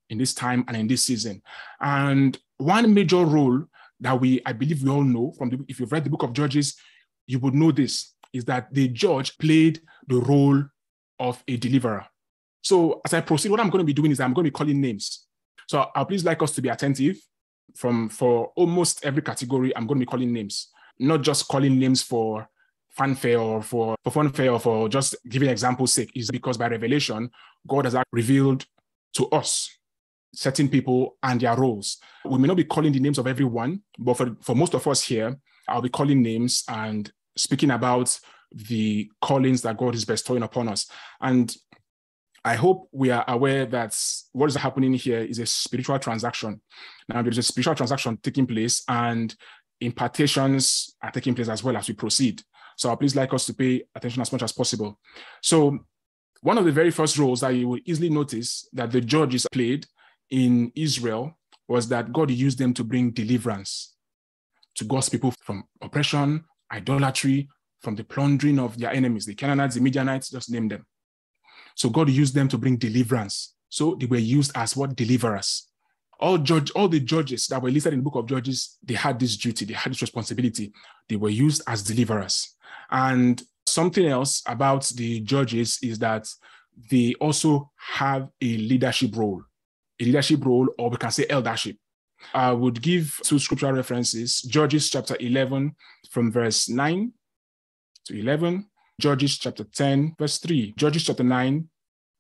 in this time and in this season. And one major role that I believe we all know if you've read the book of Judges, you would know this, is that the judge played the role of a deliverer. So as I proceed, what I'm going to be doing is I'm going to be calling names. So I'll please like us to be attentive. For almost every category, I'm going to be calling names, not just calling names for fanfare or for funfare or for just giving example's sake. Is because by revelation, God has revealed to us certain people and their roles. We may not be calling the names of everyone, but for most of us here, I'll be calling names and speaking about the callings that God is bestowing upon us. And I hope we are aware that what is happening here is a spiritual transaction. Now, there's a spiritual transaction taking place, and impartations are taking place as well as we proceed. So I'll please like us to pay attention as much as possible. So one of the very first roles that you will easily notice that the judges played in Israel was that God used them to bring deliverance to God's people from oppression, idolatry, from the plundering of their enemies, the Canaanites, the Midianites, just name them. So God used them to bring deliverance. So they were used as what? Deliverers. All the judges that were listed in the book of Judges, they had this duty, they had this responsibility. They were used as deliverers. And something else about the judges is that they also have a leadership role, or we can say eldership. I would give two scriptural references: Judges chapter 11 from verse 9 to 11, Judges chapter 10, verse 3, Judges 11,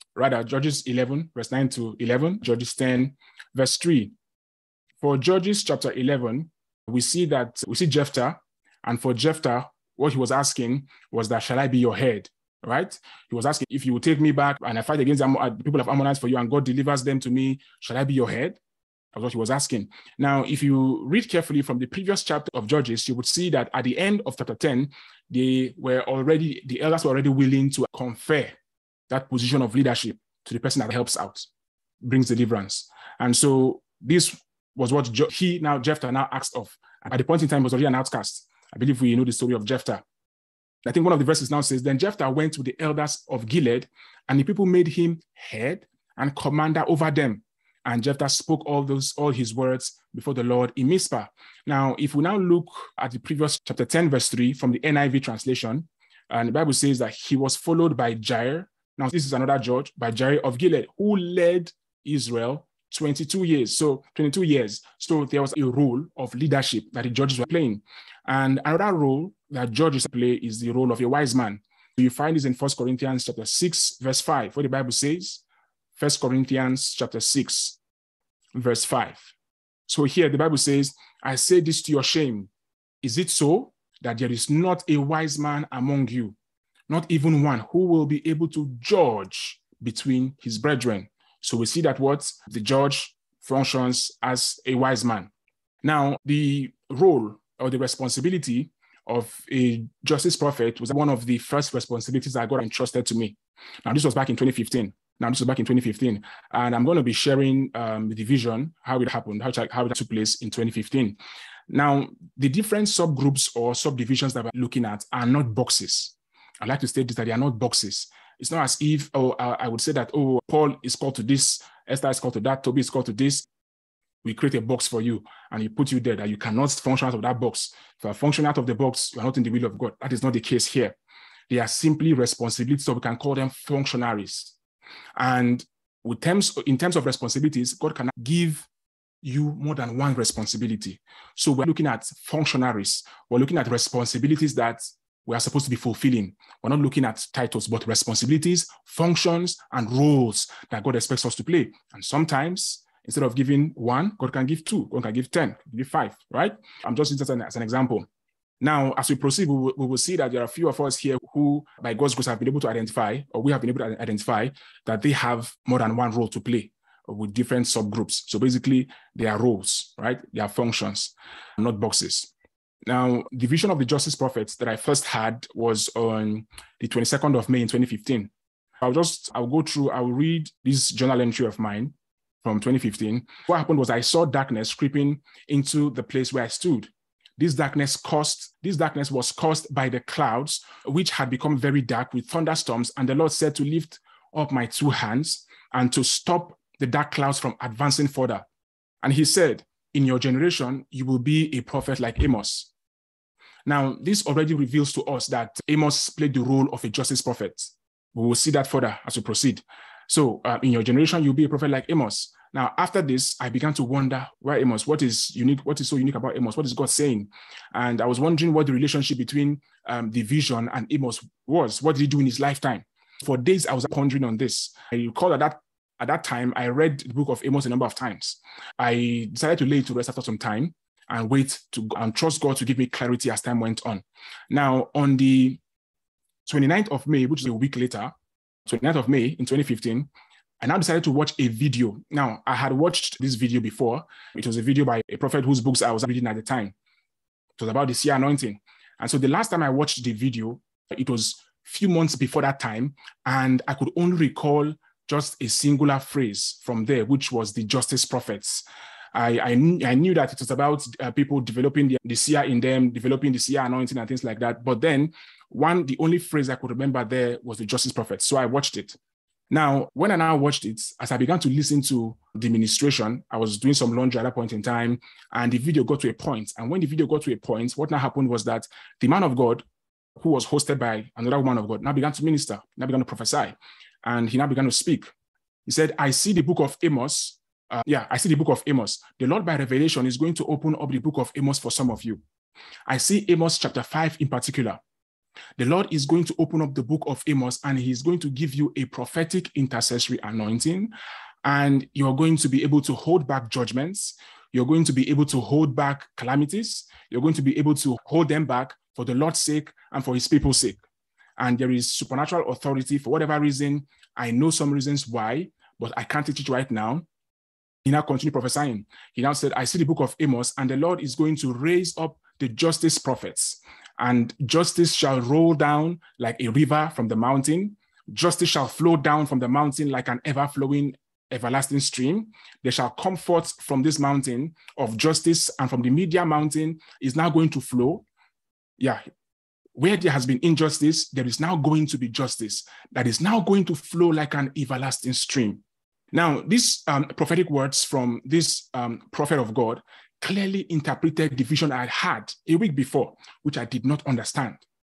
verse 9 to 11, Judges 10, verse 3. For Judges chapter 11, we see Jephthah, and for Jephthah, what he was asking was that, shall I be your head? Right? He was asking, if you will take me back and I fight against the people of Ammonites for you and God delivers them to me, shall I be your head? That's what he was asking. Now, if you read carefully from the previous chapter of Judges, you would see that at the end of chapter 10, the elders were already willing to confer that position of leadership to the person that helps out, brings deliverance. And so this was what Jephthah now asked of. At the point in time, he was already an outcast. I believe we know the story of Jephthah. I think one of the verses now says, then Jephthah went to the elders of Gilead, and the people made him head and commander over them. And Jephthah spoke all his words before the Lord in Mizpah. Now, if we now look at the previous chapter 10, verse 3 from the NIV translation, and the Bible says that he was followed by Jair. Now, this is another judge, by Jair of Gilead, who led Israel 22 years. So 22 years. So there was a role of leadership that the judges were playing. And another role that judges play is the role of a wise man. You find this in 1 Corinthians chapter 6, verse 5, where the Bible says, 1 Corinthians chapter 6, verse 5. So here the Bible says, I say this to your shame. Is it so that there is not a wise man among you, not even one who will be able to judge between his brethren? So we see that the judge functions as a wise man. Now, the role or the responsibility of a justice prophet was one of the first responsibilities that God entrusted to me. Now, this was back in 2015. And I'm going to be sharing the vision, how it happened, how it took place in 2015. Now, the different subgroups or subdivisions that we're looking at are not boxes. I'd like to state this, that they are not boxes. It's not as if, I would say that, Paul is called to this, Esther is called to that, Toby is called to this. We create a box for you and we put you there that you cannot function out of that box. If you function out of the box, you are not in the will of God. That is not the case here. They are simply responsibilities, so we can call them functionaries. And in terms of responsibilities, God cannot give you more than one responsibility. So we're looking at functionaries. We're looking at responsibilities that we are supposed to be fulfilling. We're not looking at titles, but responsibilities, functions, and roles that God expects us to play. And sometimes, instead of giving one, God can give two, God can give 10, give 5, right? I'm just using that as an example. Now, as we proceed, we will see that there are a few of us here who, by God's grace, have been able to identify, or we have been able to identify, that they have more than one role to play with different subgroups. So basically, they are roles, right? They are functions, not boxes. Now, the vision of the justice prophets that I first had was on the 22nd of May in 2015. I'll read this journal entry of mine from 2015. What happened was I saw darkness creeping into the place where I stood. This darkness was caused by the clouds, which had become very dark with thunderstorms. And the Lord said to lift up my 2 hands and to stop the dark clouds from advancing further. And he said, in your generation, you will be a prophet like Amos. Now, this already reveals to us that Amos played the role of a justice prophet. We will see that further as we proceed. So in your generation, you'll be a prophet like Amos. Now, after this, I began to wonder, why Amos? What is unique? What is so unique about Amos? What is God saying? And I was wondering what the relationship between the vision and Amos was. What did he do in his lifetime? For days, I was pondering on this. I recall at that time, I read the book of Amos a number of times. I decided to lay it to rest after some time and wait and trust God to give me clarity as time went on. Now, on the 29th of May, which is a week later, 29th of May in 2015, I now decided to watch a video. Now, I had watched this video before. It was a video by a prophet whose books I was reading at the time. It was about the seer anointing. And so the last time I watched the video, it was a few months before that time, and I could only recall just a singular phrase from there, which was the justice prophets. I knew that it was about people developing the seer in them, developing the seer anointing and things like that. But then the only phrase I could remember there was the justice prophets. So I watched it. Now, when I now watched it, as I began to listen to the ministration, I was doing some laundry at that point in time, and the video got to a point. And when the video got to a point, what now happened was that the man of God, who was hosted by another woman of God, now began to minister, now began to prophesy. And he now began to speak. He said, I see the book of Amos. I see the book of Amos. The Lord by revelation is going to open up the book of Amos for some of you. I see Amos chapter 5 in particular. The Lord is going to open up the book of Amos, and he's going to give you a prophetic intercessory anointing, and you're going to be able to hold back judgments. You're going to be able to hold back calamities. You're going to be able to hold them back for the Lord's sake and for his people's sake. And there is supernatural authority for whatever reason. I know some reasons why, but I can't teach it right now. He now continued prophesying. He now said, I see the book of Amos, and the Lord is going to raise up the justice prophets, and justice shall roll down like a river from the mountain. Justice shall flow down from the mountain like an ever-flowing, everlasting stream. They shall come forth from this mountain of justice, and from the media mountain is now going to flow. Where there has been injustice, there is now going to be justice that is now going to flow like an everlasting stream. Now, these prophetic words from this prophet of God clearly interpreted the vision I had a week before, which I did not understand.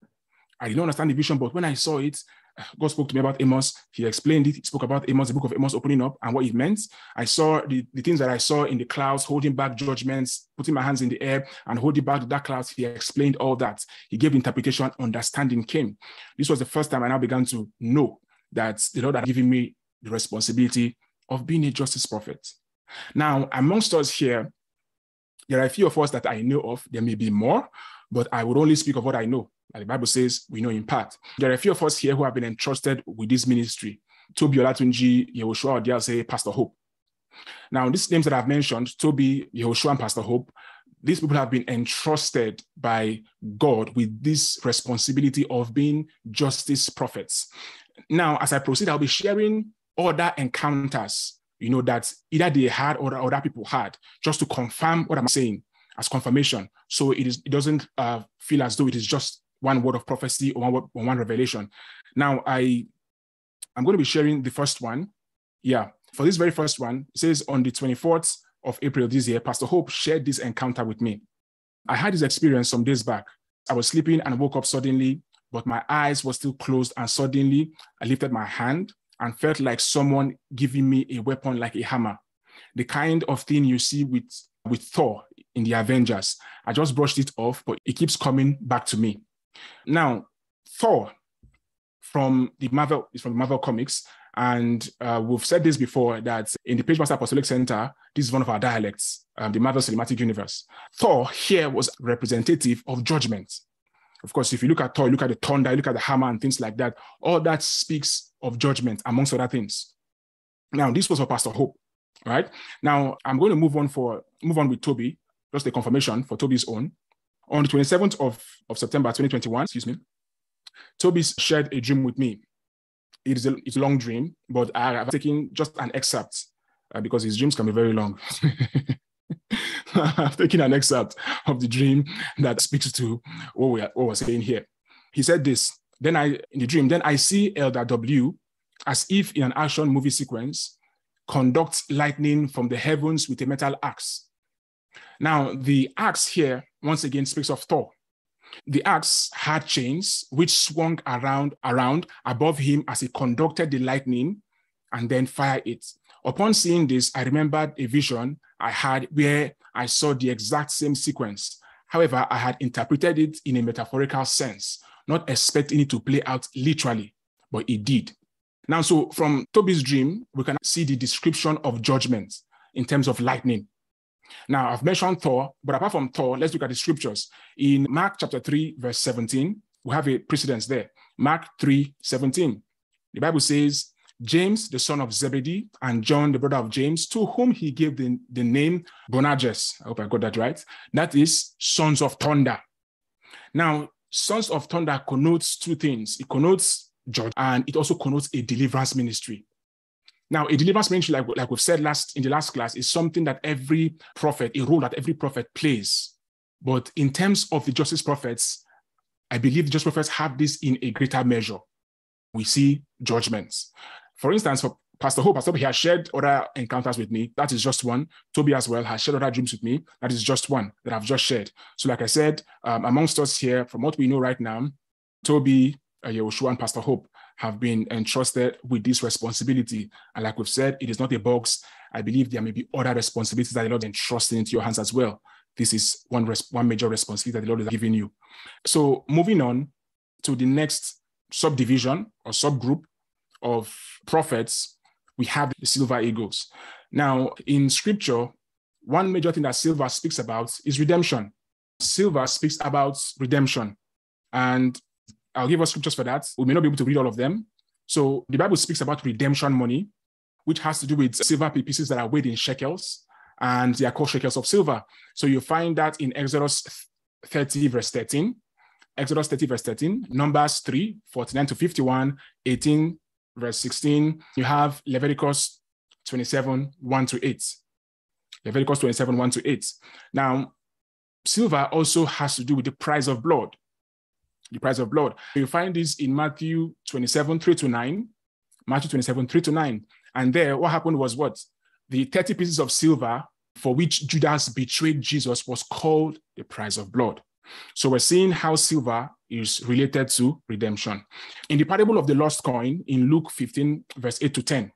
I did not understand the vision, but when I saw it, God spoke to me about Amos. He explained it. He spoke about Amos, the book of Amos opening up and what it meant. I saw the things that I saw in the clouds, holding back judgments, putting my hands in the air and holding back the dark clouds. He explained all that. He gave interpretation, understanding came. This was the first time I now began to know that the Lord had given me the responsibility of being a justice prophet. Now, amongst us here, there are a few of us that I know of. There may be more, but I would only speak of what I know. Like the Bible says, we know in part. There are a few of us here who have been entrusted with this ministry. Toby Olatunji, Yehoshua Odiase, Pastor Hope. Now, these names that I've mentioned, Toby, Yehoshua, and Pastor Hope, these people have been entrusted by God with this responsibility of being justice prophets. Now, as I proceed, I'll be sharing other encounters, that either they had or other people had, just to confirm what I'm saying as confirmation. So it doesn't feel as though it is just one word of prophecy or one revelation. Now, I'm going to be sharing the first one. For this very first one, it says on the 24th of April this year, Pastor Hope shared this encounter with me. I had this experience some days back. I was sleeping and woke up suddenly, but my eyes were still closed, and suddenly I lifted my hand and felt like someone giving me a weapon like a hammer, the kind of thing you see with Thor in the Avengers. I just brushed it off, but it keeps coming back to me. Now, Thor from the Marvel comics, and we've said this before, that in the Pagemaster Apostolic Center, this is one of our dialects, the Marvel Cinematic Universe. Thor here was representative of judgment. Of course, if you look at Thor, look at the thunder, look at the hammer and things like that, all that speaks of judgment, amongst other things. Now, this was for Pastor Hope, right? Now, I'm going to move on with Toby, just a confirmation for Toby's own. On the 27th of September 2021, Toby shared a dream with me. It's a long dream, but I have taken just an excerpt because his dreams can be very long. I've taken an excerpt of the dream that speaks to what we're saying here. He said this, in the dream, I see Elder W as if in an action movie sequence, conducts lightning from the heavens with a metal axe. Now, the axe here, once again, speaks of Thor. The axe had chains which swung around above him as he conducted the lightning and then fired it. Upon seeing this, I remembered a vision I had where I saw the exact same sequence. However, I had interpreted it in a metaphorical sense, not expecting it to play out literally, but it did. Now, so from Toby's dream, we can see the description of judgment in terms of lightning. Now, I've mentioned Thor, but apart from Thor, let's look at the scriptures. In Mark chapter 3, verse 17, we have a precedence there. Mark 3:17. The Bible says, James, the son of Zebedee, and John, the brother of James, to whom he gave the name Boanerges. I hope I got that right. That is sons of thunder. Now, sons of thunder connotes two things. It connotes judge, and it also connotes a deliverance ministry. Now, a deliverance ministry, like we've said in the last class, is something that every prophet, a role that every prophet plays. But in terms of the justice prophets, I believe the justice prophets have this in a greater measure. We see judgments. For instance, for Pastor Hope, he has shared other encounters with me. That is just one. Toby as well has shared other dreams with me. That is just one that I've just shared. So like I said, amongst us here, from what we know right now, Toby, Yehoshua, and Pastor Hope have been entrusted with this responsibility. And like we've said, it is not a box. I believe there may be other responsibilities that the Lord is entrusting into your hands as well. This is one major responsibility that the Lord is giving you. So moving on to the next subdivision or subgroup of prophets, we have the silver eagles. Now, in scripture, one major thing that silver speaks about is redemption. Silver speaks about redemption. And I'll give us scriptures for that. We may not be able to read all of them. So the Bible speaks about redemption money, which has to do with silver pieces that are weighed in shekels, and they are called shekels of silver. So you find that in Exodus 30, verse 13, Exodus 30, verse 13, Numbers 3, 49 to 51, 18, verse 16. You have Leviticus 27, 1 to 8. Leviticus 27, 1 to 8. Now, silver also has to do with the price of blood. The price of blood. You find this in Matthew 27, 3 to 9. Matthew 27, 3 to 9. And there, what happened was what? The 30 pieces of silver for which Judas betrayed Jesus was called the price of blood. So we're seeing how silver is related to redemption. In the parable of the lost coin in Luke 15, verse 8 to 10.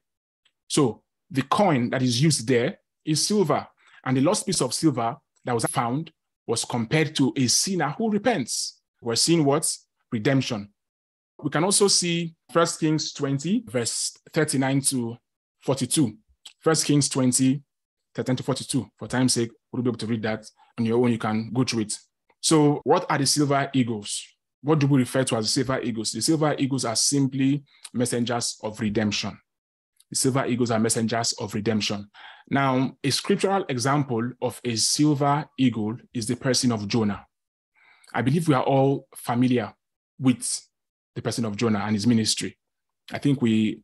So the coin that is used there is silver. And the lost piece of silver that was found was compared to a sinner who repents. We're seeing what? Redemption. We can also see 1 Kings 20, verse 39 to 42. 1 Kings 20, 13 to 42. For time's sake, we'll be able to read that on your own. You can go through it. So what are the silver eagles? What do we refer to as silver eagles? The silver eagles are simply messengers of redemption. The silver eagles are messengers of redemption. Now, a scriptural example of a silver eagle is the person of Jonah. I believe we are all familiar with the person of Jonah and his ministry. I think the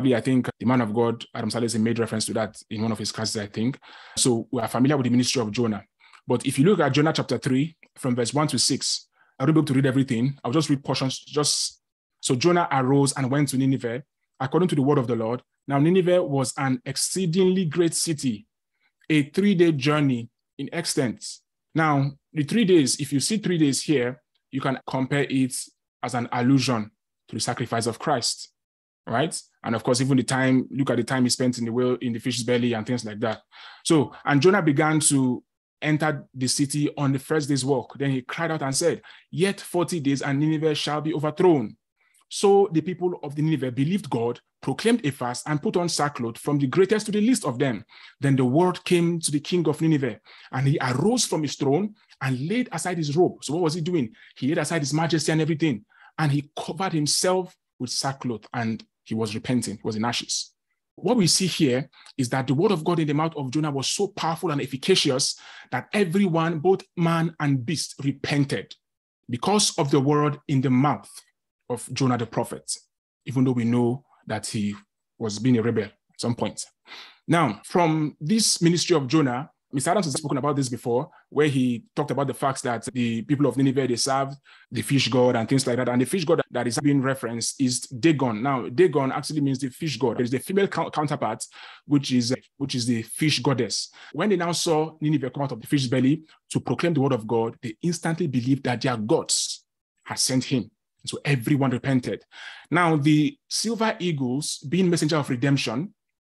man of God, Adam Salesi, made reference to that in one of his classes, I think. So we are familiar with the ministry of Jonah. But if you look at Jonah chapter 3, from verse 1 to 6, I won't be able to read everything. I'll just read portions. So Jonah arose and went to Nineveh, according to the word of the Lord. Now Nineveh was an exceedingly great city, a 3-day journey in extent. Now, the 3 days, if you see 3 days here, you can compare it as an allusion to the sacrifice of Christ, right? And of course, even look at the time he spent in the fish's belly and things like that. So, and Jonah began to enter the city on the first day's walk. Then he cried out and said, "Yet 40 days and Nineveh shall be overthrown." So the people of the Nineveh believed God, proclaimed a fast, and put on sackcloth from the greatest to the least of them. Then the word came to the king of Nineveh, and he arose from his throne and laid aside his robe. So what was he doing? He laid aside his majesty and everything, and he covered himself with sackcloth, and he was repenting. He was in ashes. What we see here is that the word of God in the mouth of Jonah was so powerful and efficacious that everyone, both man and beast, repented because of the word in the mouth of Jonah the prophet, even though we know that he was being a rebel at some point. Now, from this ministry of Jonah, Mr. Adams has spoken about this before, where he talked about the fact that the people of Nineveh, they served the fish god and things like that. And the fish god that is being referenced is Dagon. Now, Dagon actually means the fish god. There is the female counterpart, which is the fish goddess. When they now saw Nineveh come out of the fish's belly to proclaim the word of God, they instantly believed that their gods had sent him. And so everyone repented. Now, the silver eagles, being messengers of redemption,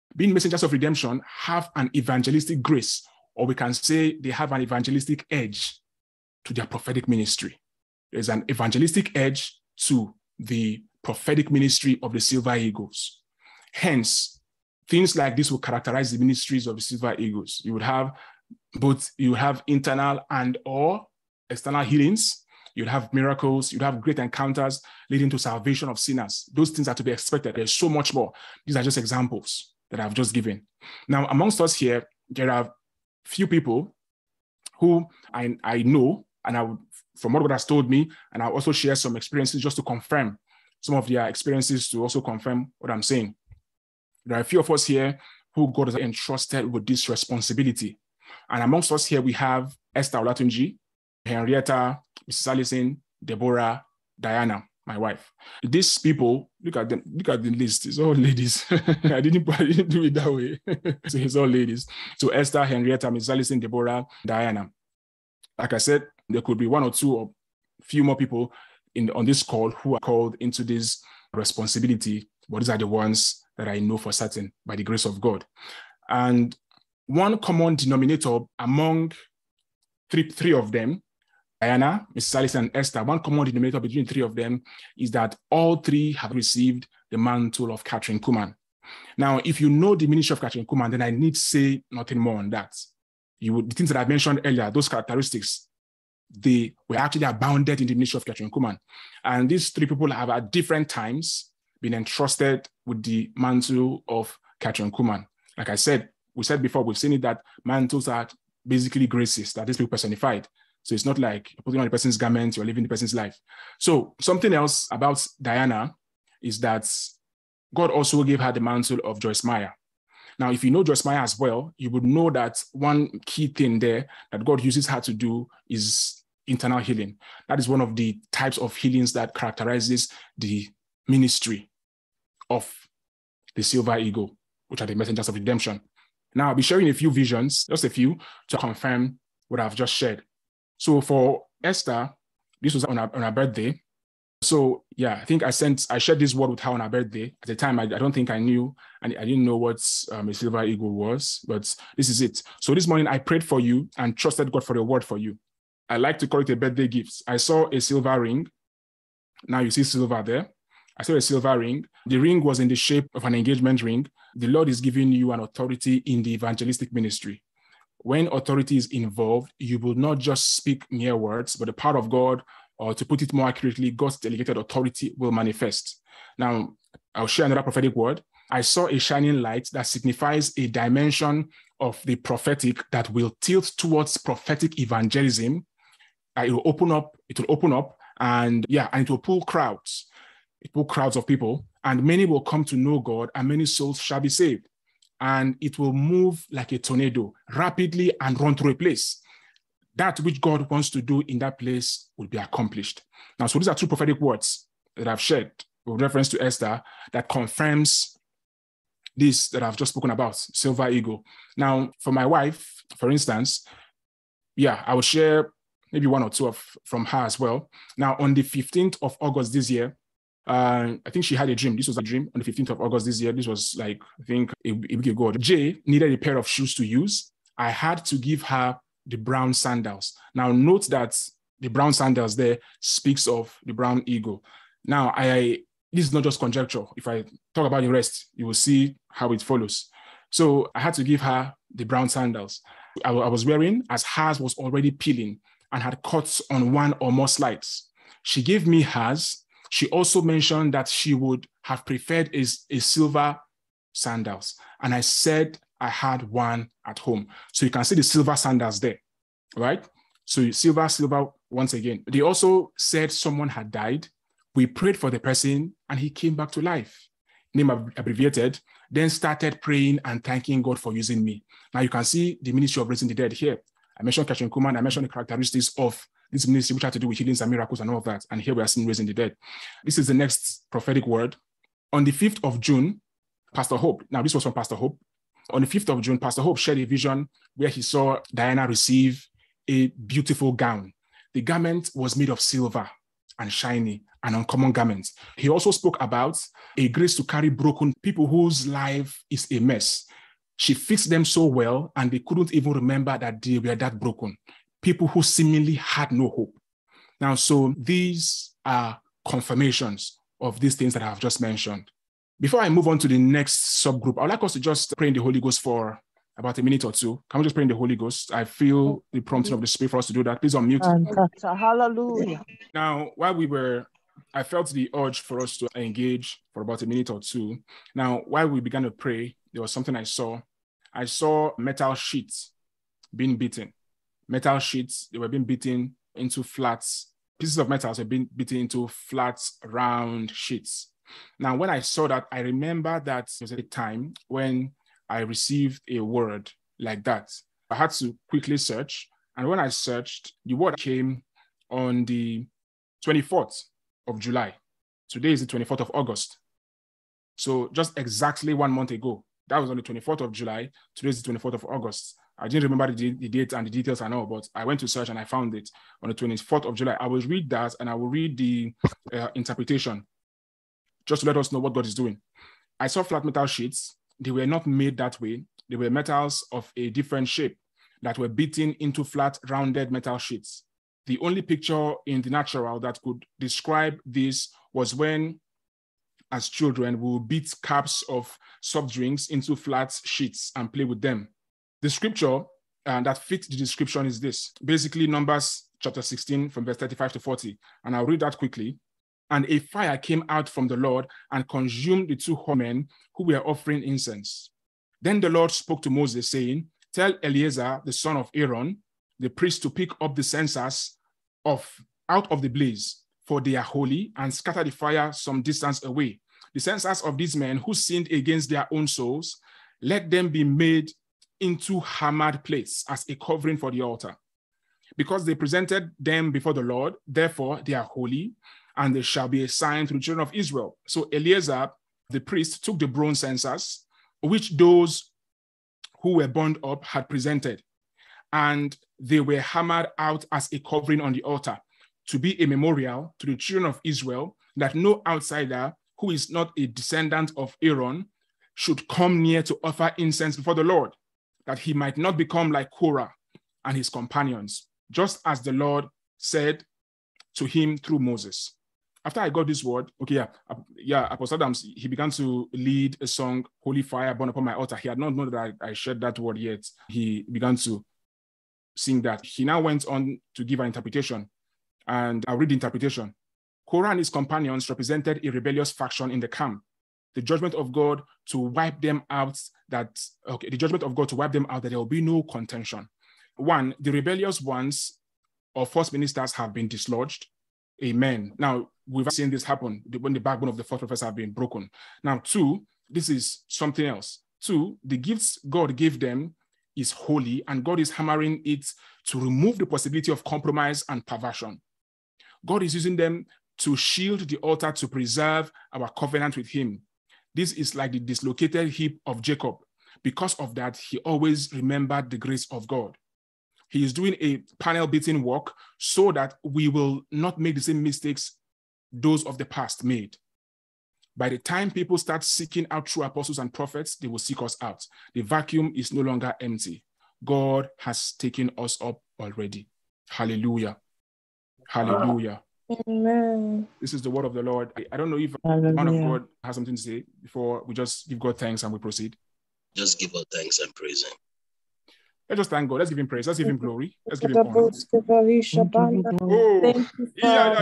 have an evangelistic grace, or we can say they have an evangelistic edge to their prophetic ministry. There's an evangelistic edge to the prophetic ministry of the silver eagles. Hence, things like this will characterize the ministries of the silver eagles. You have internal and or external healings. You'd have miracles. You'd have great encounters leading to salvation of sinners. Those things are to be expected. There's so much more. These are just examples that I've just given. Now, amongst us here, there are few people who I know, and I would, from what God has told me, and I'll also share some experiences just to confirm some of their experiences to also confirm what I'm saying. There are a few of us here who God has entrusted with this responsibility. And amongst us here, we have Esther Olatunji, Henrietta, Mrs. Allison, Deborah, Diana, my wife. These people, look at them, look at the list. It's all ladies. I didn't do it that way. So it's all ladies. So Esther, Henrietta, Mrs. Allison, Deborah, Diana. Like I said, there could be one or two or few more people on this call who are called into this responsibility, but these are the ones that I know for certain by the grace of God. And one common denominator among three of them, Diana, Mrs. Allison, and Esther, one common denominator between three of them is that all three have received the mantle of Catherine Kuhlman. Now, if you know the ministry of Catherine Kuhlman, then I need to say nothing more on that. The things that I mentioned earlier, those characteristics, they were actually abounded in the ministry of Catherine Kuhlman. And these three people have at different times been entrusted with the mantle of Catherine Kuhlman. Like I said, we said before, we've seen it that mantles are basically graces that these people personified. So it's not like you're putting on the person's garment, you're living the person's life. So something else about Diana is that God also gave her the mantle of Joyce Meyer. Now, if you know Joyce Meyer as well, you would know that one key thing there that God uses her to do is internal healing. That is one of the types of healings that characterizes the ministry of the Silver Eagle, which are the messengers of redemption. Now, I'll be sharing a few visions, just a few, to confirm what I've just shared. So for Esther, this was on her birthday. So yeah, I think I shared this word with her on her birthday. At the time, I don't think I knew, and I didn't know what a silver eagle was, but this is it. So this morning I prayed for you and trusted God for a word for you. I like to call it a birthday gift. I saw a silver ring. Now you see silver there. I saw a silver ring. The ring was in the shape of an engagement ring. The Lord is giving you an authority in the evangelistic ministry. When authority is involved, you will not just speak mere words, but the power of God, or to put it more accurately, God's delegated authority will manifest. Now, I'll share another prophetic word. I saw a shining light that signifies a dimension of the prophetic that will tilt towards prophetic evangelism. It will open up, and it will pull crowds. It will pull crowds of people, and many will come to know God, and many souls shall be saved. And it will move like a tornado, rapidly and run through a place. That which God wants to do in that place will be accomplished. Now, so these are two prophetic words that I've shared with reference to Esther that confirms this that I've just spoken about, silver eagle. Now, for my wife, for instance, I will share maybe one or two from her as well. Now, on the 15th of August this year, I think she had a dream. This was a dream on the 15th of August this year. This was like, I think a week ago. Jay needed a pair of shoes to use. I had to give her the brown sandals. Now, note that the brown sandals there speaks of the brown eagle. Now, this is not just conjecture. If I talk about the rest, you will see how it follows. So I had to give her the brown sandals I was wearing, as hers was already peeling and had cuts on one or more slides. She gave me hers. She also mentioned that she would have preferred a silver sandals. And I said I had one at home. So you can see the silver sandals there, right? So silver, once again. They also said someone had died. We prayed for the person and he came back to life. Name abbreviated. then started praying and thanking God for using me. Now you can see the ministry of raising the dead here. I mentioned Kathryn Kuhlman, I mentioned the characteristics of this ministry, which had to do with healings and miracles and all of that. And here we are seeing raising the dead. This is the next prophetic word. On the 5th of June, Pastor Hope, now this was from Pastor Hope. On the 5th of June, Pastor Hope shared a vision where he saw Diana receive a beautiful gown. The garment was made of silver and shiny, an uncommon garment. He also spoke about a grace to carry broken people whose life is a mess. She fixed them so well, and they couldn't even remember that they were that broken. People who seemingly had no hope. Now, so these are confirmations of these things that I have just mentioned. Before I move on to the next subgroup, I'd like us to just pray in the Holy Ghost for about a minute or two. Can we just pray in the Holy Ghost? I feel the prompting of the Spirit for us to do that. Please unmute. Hallelujah. Now, I felt the urge for us to engage for about a minute or two. Now, while we began to pray, there was something I saw. I saw metal sheets being beaten. Metal sheets, they were being beaten into flats. Pieces of metals were being beaten into flat, round sheets. Now, when I saw that, I remember that there was a time when I received a word like that. I had to quickly search. And when I searched, the word came on the 24th of July. Today is the 24th of August. So just exactly 1 month ago, that was on the 24th of July. Today is the 24th of August. I didn't remember the date and the details and all, but I went to search and I found it on the 24th of July. I will read that and I will read the interpretation just to let us know what God is doing. I saw flat metal sheets. They were not made that way. They were metals of a different shape that were beaten into flat, rounded metal sheets. The only picture in the natural that could describe this was when, as children, we would beat caps of soft drinks into flat sheets and play with them. The scripture that fits the description is this. Basically, Numbers chapter 16 from verse 35 to 40. And I'll read that quickly. And a fire came out from the Lord and consumed the two men who were offering incense. Then the Lord spoke to Moses, saying, tell Eleazar, the son of Aaron, the priest, to pick up the censers out of the blaze, for they are holy, and scatter the fire some distance away. The censers of these men who sinned against their own souls, let them be made into hammered plates as a covering for the altar. Because they presented them before the Lord, therefore they are holy, and they shall be a sign to the children of Israel. So Eleazar, the priest, took the bronze censers, which those who were burned up had presented, and they were hammered out as a covering on the altar to be a memorial to the children of Israel that no outsider who is not a descendant of Aaron should come near to offer incense before the Lord, that he might not become like Korah and his companions, just as the Lord said to him through Moses. After I got this word, Apostle Adams, he began to lead a song, Holy Fire Burn Upon My Altar. He had not known that I shared that word yet. He began to sing that. He now went on to give an interpretation, and I'll read the interpretation. Korah and his companions represented a rebellious faction in the camp. The judgment of God to wipe them out that there will be no contention. One, the rebellious ones or false ministers have been dislodged. Amen. Now, we've seen this happen when the backbone of the false prophets have been broken. Now, two, this is something else. Two, the gifts God gave them is holy, and God is hammering it to remove the possibility of compromise and perversion. God is using them to shield the altar to preserve our covenant with him. This is like the dislocated hip of Jacob. Because of that, he always remembered the grace of God. He is doing a panel beating work so that we will not make the same mistakes those of the past made. By the time people start seeking out true apostles and prophets, they will seek us out. The vacuum is no longer empty. God has taken us up already. Hallelujah. Hallelujah. Amen. This is the word of the Lord. I don't know if the man of God has something to say before we just give God thanks and we proceed. Just give God thanks and praise him. Let's just thank God. Let's give him praise. Let's give him glory. Let's give him honor. Oh, Thank you,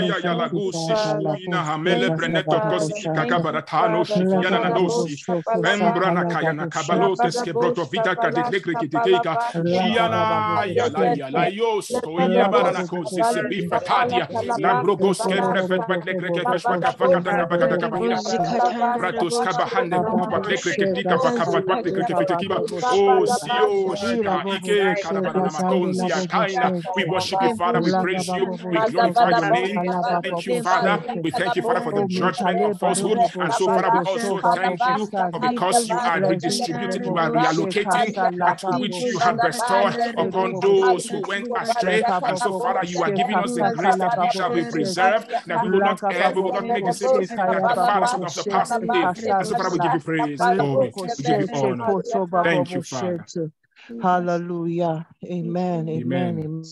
we worship you, Father. We praise you. We glorify your name. Thank you, Father. We thank you, Father, for the judgment of falsehood. And so, Father, we also thank you for because you are redistributing, you are reallocating that which you have bestowed upon those who went astray. And so, Father, you are giving us the grace that we shall be preserved, that we will not err, we will not make the same mistake that the fathers of the past did. And so, Father, we give you praise, glory, we give you honor. Thank you, Father. Hallelujah. Amen. Amen. Amen.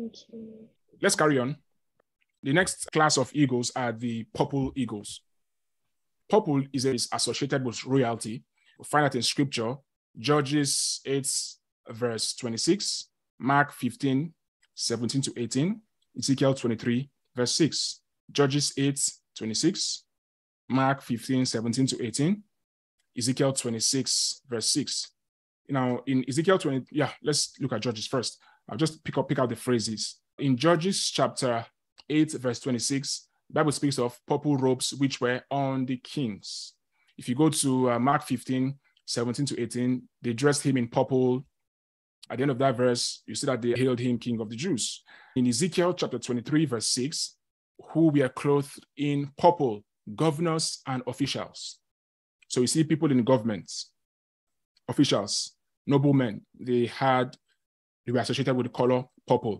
Let's carry on. The next class of eagles are the purple eagles. Purple is associated with royalty. We find that in scripture, Judges 8, verse 26, Mark 15, 17 to 18, Ezekiel 23, verse 6. Judges 8, 26, Mark 15, 17 to 18, Ezekiel 26, verse 6. Now, in Ezekiel 20, let's look at Judges first. I'll just pick out the phrases. In Judges chapter 8, verse 26, the Bible speaks of purple robes which were on the kings. If you go to Mark 15, 17 to 18, they dressed him in purple. At the end of that verse, you see that they hailed him King of the Jews. In Ezekiel chapter 23, verse 6, who were clothed in purple, governors and officials. So you see people in governments, officials, noblemen, they were associated with the color purple.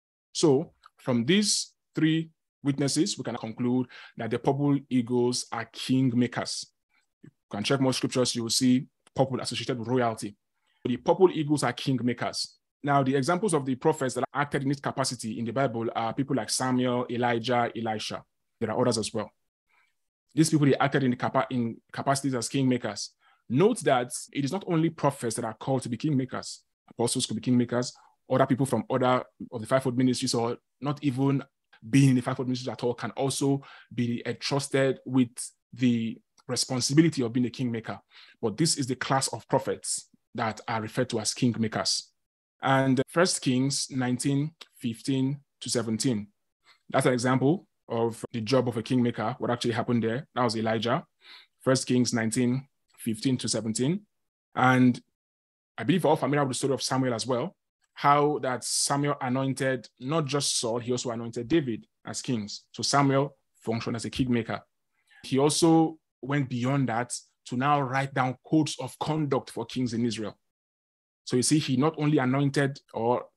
So from these three witnesses, we can conclude that the purple eagles are kingmakers. You can check more scriptures, you will see purple associated with royalty. The purple eagles are kingmakers. Now, the examples of the prophets that acted in this capacity in the Bible are people like Samuel, Elijah, Elisha. There are others as well. These people, they acted in capacities as kingmakers. Note that it is not only prophets that are called to be kingmakers. Apostles could be kingmakers. Other people from other of the fivefold ministries, or not even being in the fivefold ministries at all, can also be entrusted with the responsibility of being a kingmaker. But this is the class of prophets that are referred to as kingmakers. And 1 Kings 19, 15 to 17. That's an example of the job of a kingmaker, what actually happened there. That was Elijah. 1 Kings 19, 15 to 17. And I believe we're all familiar with the story of Samuel as well, how that Samuel anointed not just Saul, he also anointed David as kings. So Samuel functioned as a kingmaker. He also went beyond that to now write down codes of conduct for kings in Israel. So you see, he not only anointed or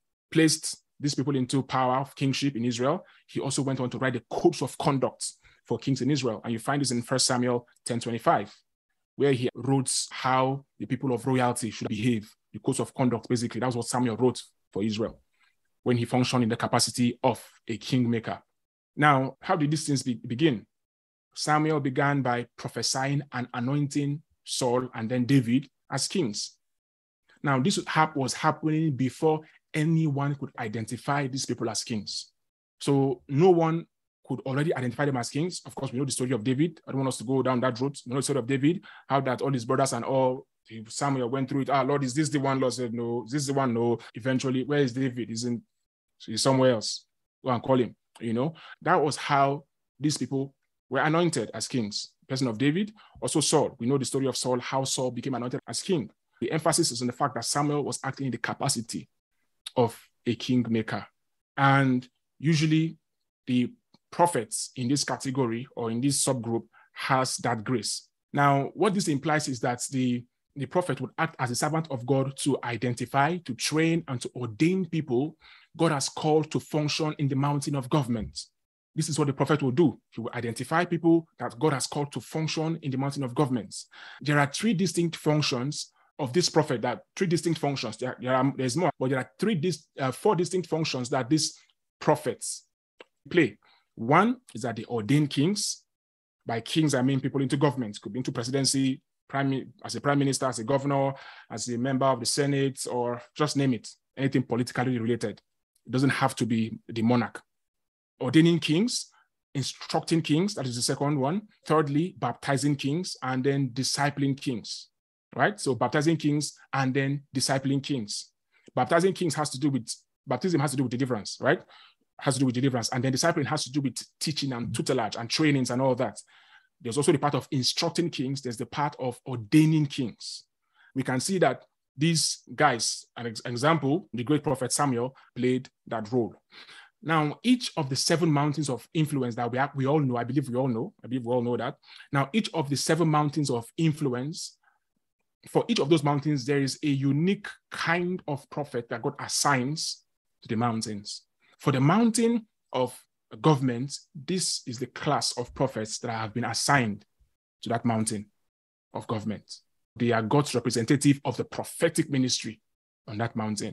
placed these people into power of kingship in Israel, he also went on to write the codes of conduct for kings in Israel. And you find this in 1 Samuel 10:25, where he wrote how the people of royalty should behave, the codes of conduct, basically. That was what Samuel wrote for Israel when he functioned in the capacity of a kingmaker. Now, how did these things begin? Samuel began by prophesying and anointing Saul and then David as kings. Now, this was happening before anyone could identify these people as kings. So no one could already identify them as kings. Of course, we know the story of David. I don't want us to go down that route. We know the story of David, how that all his brothers and all, Samuel went through it. Lord, is this the one? Lord said, no. Is this the one? No. Eventually, where is David? He's somewhere else. Go and call him. That was how these people were anointed as kings. The person of David, also Saul. We know the story of Saul, how Saul became anointed as king. The emphasis is on the fact that Samuel was acting in the capacity of a kingmaker. And usually the prophets in this category or in this subgroup has that grace. Now, what this implies is that the prophet would act as a servant of God to identify, to train, and to ordain people God has called to function in the mountain of government. This is what the prophet will do. He will identify people that God has called to function in the mountain of government. There are three distinct functions of this prophet, three distinct functions. There's more, but there are four distinct functions that these prophets play. One is that they ordain kings. By kings, I mean people into government. Could be into presidency, as a prime minister, as a governor, as a member of the Senate, or just name it, anything politically related. It doesn't have to be the monarch. Ordaining kings, instructing kings, that is the second one. Thirdly, baptizing kings, and then discipling kings, right? So baptizing kings and then discipling kings. Baptizing kings baptism has to do with deliverance, right? Has to do with deliverance. And then discipling has to do with teaching and tutelage and trainings and all that. There's also the part of instructing kings. There's the part of ordaining kings. We can see that these guys, an example, the great prophet Samuel played that role. Now, each of the 7 mountains of influence that we all know, I believe we all know that. Now, each of the 7 mountains of influence, for each of those mountains, there is a unique kind of prophet that God assigns to the mountains. For the mountain of government, this is the class of prophets that have been assigned to that mountain of government. They are God's representative of the prophetic ministry on that mountain.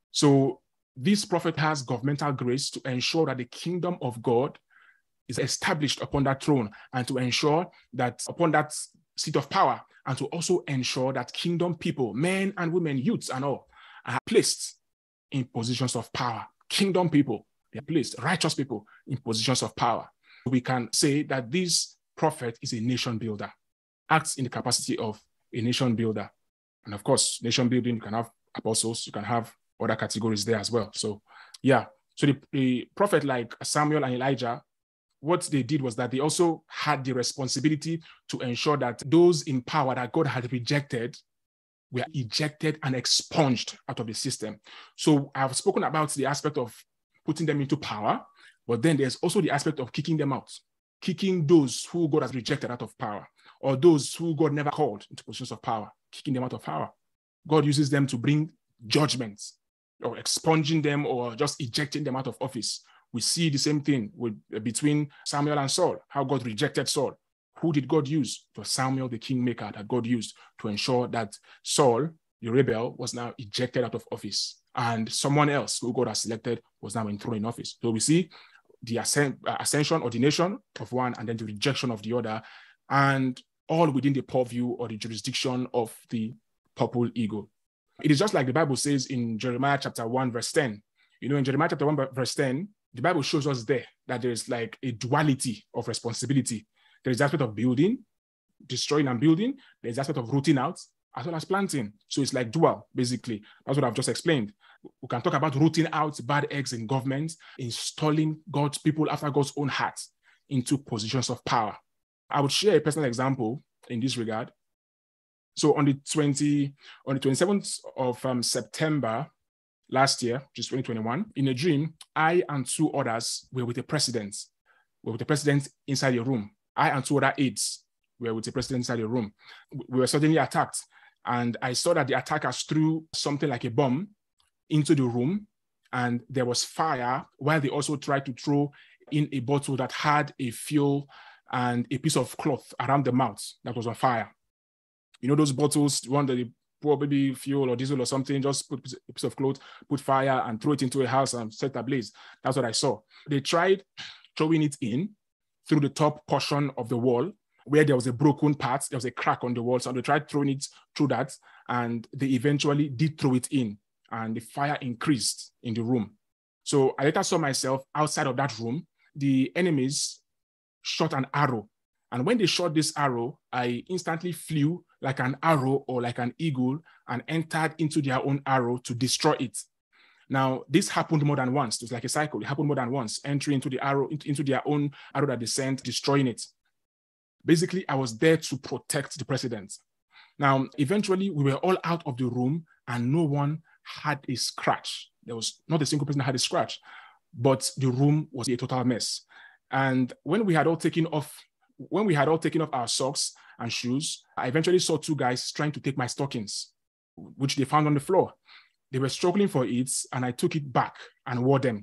So this prophet has governmental grace to ensure that the kingdom of God is established upon that throne, and to ensure that upon that seat of power, and to also ensure that kingdom people, men and women, youths and all, are placed in positions of power. Kingdom people, they are placed, righteous people, in positions of power. We can say that this prophet is a nation builder, acts in the capacity of a nation builder. And of course, nation building, you can have apostles, you can have other categories there as well. So yeah, so the prophet like Samuel and Elijah, what they did was that they also had the responsibility to ensure that those in power that God had rejected were ejected and expunged out of the system. So I've spoken about the aspect of putting them into power, but then there's also the aspect of kicking them out, kicking those who God has rejected out of power, or those who God never called into positions of power, kicking them out of power. God uses them to bring judgments, or expunging them, or just ejecting them out of office. We see the same thing between Samuel and Saul, how God rejected Saul. Who did God use? It was Samuel, the kingmaker, that God used to ensure that Saul, the rebel, was now ejected out of office, and someone else who God has selected was now enthroned in office. So we see the ascension, ordination of one, and then the rejection of the other, and all within the purview or the jurisdiction of the purple eagle. It is just like the Bible says in Jeremiah chapter 1, verse 10. You know, in Jeremiah chapter 1, verse 10, the Bible shows us there that there is like a duality of responsibility. There is the aspect of building, destroying and building. There is the aspect of rooting out, as well as planting. So it's like dual, basically. That's what I've just explained. We can talk about rooting out bad eggs in government, installing God's people after God's own heart into positions of power. I would share a personal example in this regard. So on the 27th of September last year, which is 2021, in a dream, I and 2 others were with the president. We were with the president inside a room. I and 2 other aides were with the president inside a room. We were suddenly attacked, and I saw that the attackers threw something like a bomb into the room, and there was fire, while they also tried to throw in a bottle that had a fuel and a piece of cloth around the mouth that was on fire. You know those bottles, one that they pour maybe fuel or diesel or something, just put a piece of cloth, put fire and throw it into a house and set ablaze. That's what I saw. They tried throwing it in through the top portion of the wall where there was a broken part, there was a crack on the wall. So they tried throwing it through that, and they eventually did throw it in, and the fire increased in the room. So I later saw myself outside of that room. The enemies shot an arrow. And when they shot this arrow, I instantly flew like an arrow or like an eagle and entered into their own arrow to destroy it. Now, this happened more than once. It was like a cycle. It happened more than once, entering into the arrow, into their own arrow that they sent, destroying it. Basically, I was there to protect the president. Now, eventually, we were all out of the room and no one had a scratch. There was not a single person that had a scratch, but the room was a total mess. And when we had all taken off our socks and shoes, I eventually saw 2 guys trying to take my stockings, which they found on the floor. They were struggling for it, and I took it back and wore them.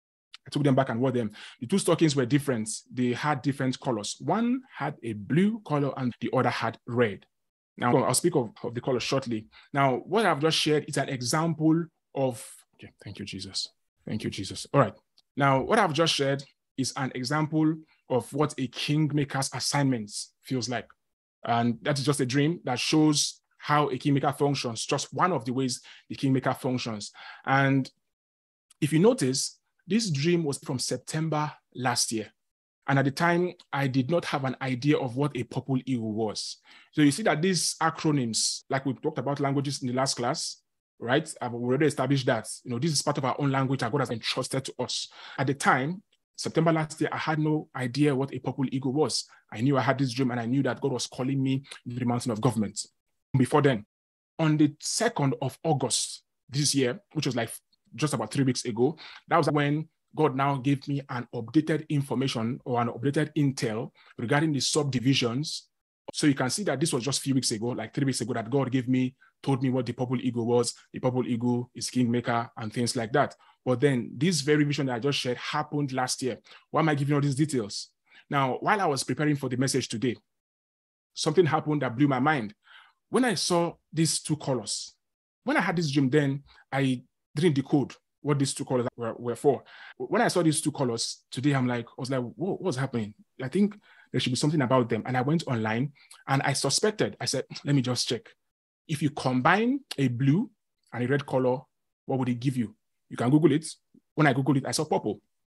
The 2 stockings were different. They had different colors. One had a blue color and the other had red. Now, I'll speak of the color shortly. Now, what I've just shared is an example of, okay, thank you, Jesus. Thank you, Jesus. All right. Now, what I've just shared is an example of what a kingmaker's assignment feels like. And that is just a dream that shows how a kingmaker functions, just one of the ways the kingmaker functions. And if you notice, this dream was from September last year. And at the time, I did not have an idea of what a purple eagle was. So you see that these acronyms, like we talked about languages in the last class, right? I've already established that, this is part of our own language that God has entrusted to us. At the time, September last year, I had no idea what a purple eagle was. I knew I had this dream and I knew that God was calling me to the mountain of government. Before then, on the 2nd of August this year, which was like just about 3 weeks ago, that was when God now gave me an updated information or an updated intel regarding the subdivisions. So you can see that this was just a few weeks ago, like 3 weeks ago, that God told me what the purple eagle was. The purple eagle is kingmaker and things like that. But then this very vision that I just shared happened last year. Why am I giving all these details? Now, while I was preparing for the message today, something happened that blew my mind. When I saw these two colors, when I had this dream, then I didn't decode what these two colors were for. When I saw these two colors today, I was like, whoa, what's happening? I think there should be something about them. And I went online and I suspected, I said, let me just check. If you combine a blue and a red color, what would it give you? You can Google it. When I Googled it, I saw purple.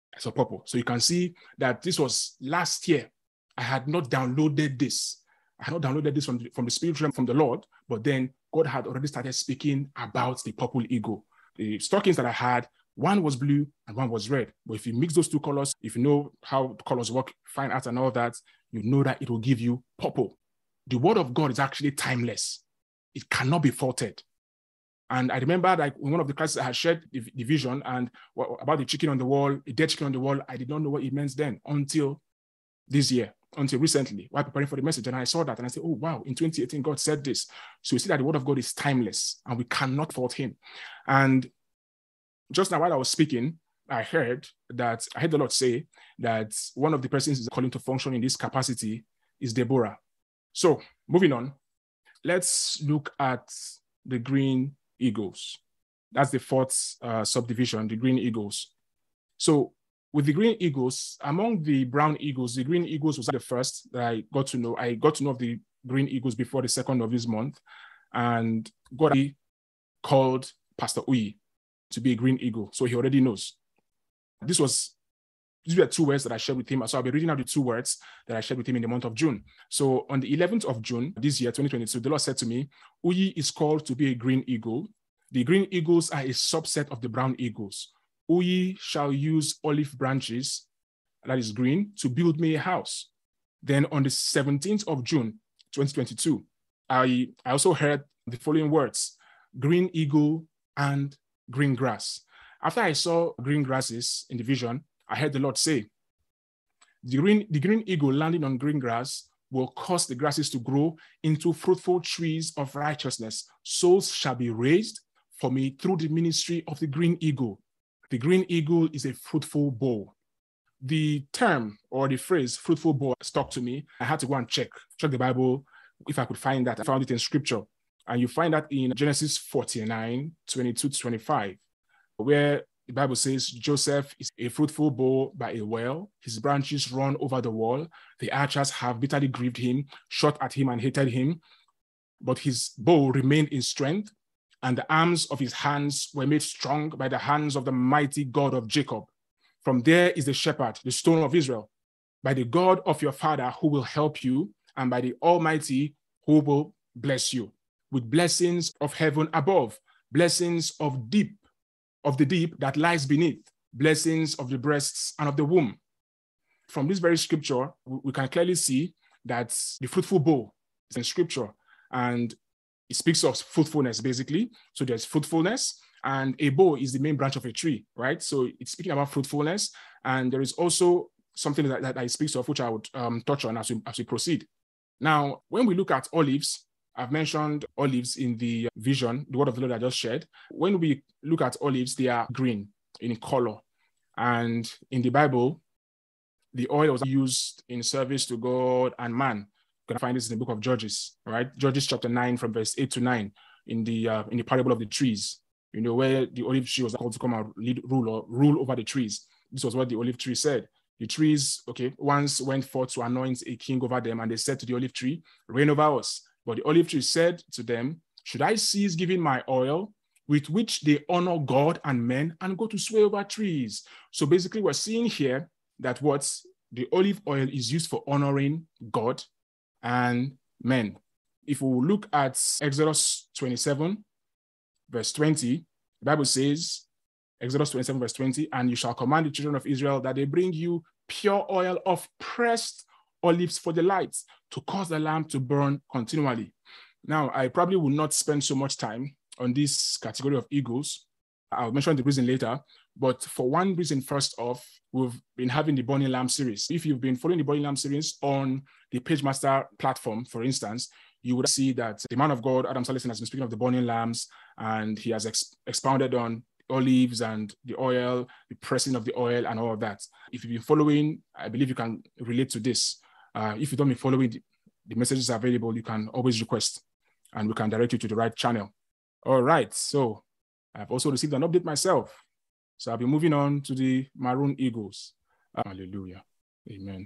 So you can see that this was last year. I had not downloaded this. I had not downloaded this from the spirit realm, from the Lord, but then God had already started speaking about the purple eagle. The stockings that I had, one was blue and one was red. But if you mix those two colors, if you know how colors work, fine art and all that, you know that it will give you purple. The word of God is actually timeless. It cannot be faulted. And I remember, like, in one of the classes I had shared the vision and about the chicken on the wall, a dead chicken on the wall. I did not know what it meant then until this year, until recently, while preparing for the message. And I saw that and I said, oh, wow, in 2018, God said this. So you see that the word of God is timeless and we cannot fault him. And just now, while I was speaking, I heard the Lord say that one of the persons is calling to function in this capacity is Deborah. So moving on, let's look at the green eagles. That's the fourth subdivision, the green eagles. So with the green eagles, among the brown eagles, the green eagles was the first that I got to know. I got to know of the green eagles before the 2nd of this month. And God called Pastor Uyi to be a green eagle. So he already knows. These were 2 words that I shared with him. So I'll be reading out the 2 words that I shared with him in the month of June. So on the 11th of June, this year, 2022, the Lord said to me, Uyi is called to be a green eagle. The green eagles are a subset of the brown eagles. Uyi shall use olive branches, that is green, to build me a house. Then on the 17th of June, 2022, I also heard the following words, green eagle and green grass. After I saw green grasses in the vision, I heard the Lord say, the green eagle landing on green grass will cause the grasses to grow into fruitful trees of righteousness. Souls shall be raised for me through the ministry of the green eagle. The green eagle is a fruitful bow. The term or the phrase fruitful bow stuck to me. I had to go and check the Bible if I could find that. I found it in scripture. And you find that in Genesis 49, 22 to 25, where the Bible says Joseph is a fruitful bow by a well. His branches run over the wall. The archers have bitterly grieved him, shot at him and hated him. But his bow remained in strength, and the arms of his hands were made strong by the hands of the mighty God of Jacob. From there is the shepherd, the stone of Israel, by the God of your father who will help you, and by the Almighty who will bless you, with blessings of heaven above, blessings of the deep that lies beneath, blessings of the breasts and of the womb. From this very scripture, we can clearly see that the fruitful bow is in scripture, and it speaks of fruitfulness, basically. So there's fruitfulness, and a bow is the main branch of a tree, right? So it's speaking about fruitfulness, and there is also something that it speaks of, which I would touch on as we proceed. Now, when we look at olives, I've mentioned olives in the vision, the word of the Lord I just shared. When we look at olives, they are green in color. And in the Bible, the oil was used in service to God and man. You can find this in the book of Judges, right? Judges chapter 9 from verse 8 to 9 in the parable of the trees, where the olive tree was called to come and rule over the trees. This was what the olive tree said. The trees, once went forth to anoint a king over them, and they said to the olive tree, reign over us. But the olive tree said to them, should I cease giving my oil, with which they honor God and men, and go to sway over trees? So basically, we're seeing here that what the olive oil is used for honoring God and men. If we look at Exodus 27, verse 20, the Bible says, Exodus 27, verse 20, and you shall command the children of Israel that they bring you pure oil of pressed olives for the lights, to cause the lamp to burn continually. Now, I probably will not spend so much time on this category of eagles. I'll mention the reason later, but for one reason, first off, we've been having the Burning Lamp series. If you've been following the Burning Lamp series on the PageMaster platform, for instance, you would see that the man of God, Adam Salison, has been speaking of the burning lamps, and he has expounded on olives and the oil, the pressing of the oil, and all of that. If you've been following, I believe you can relate to this. If you don't be following, the messages are available. You can always request, and we can direct you to the right channel. All right, so I've also received an update myself. So I'll be moving on to the Maroon Eagles. Hallelujah. Amen.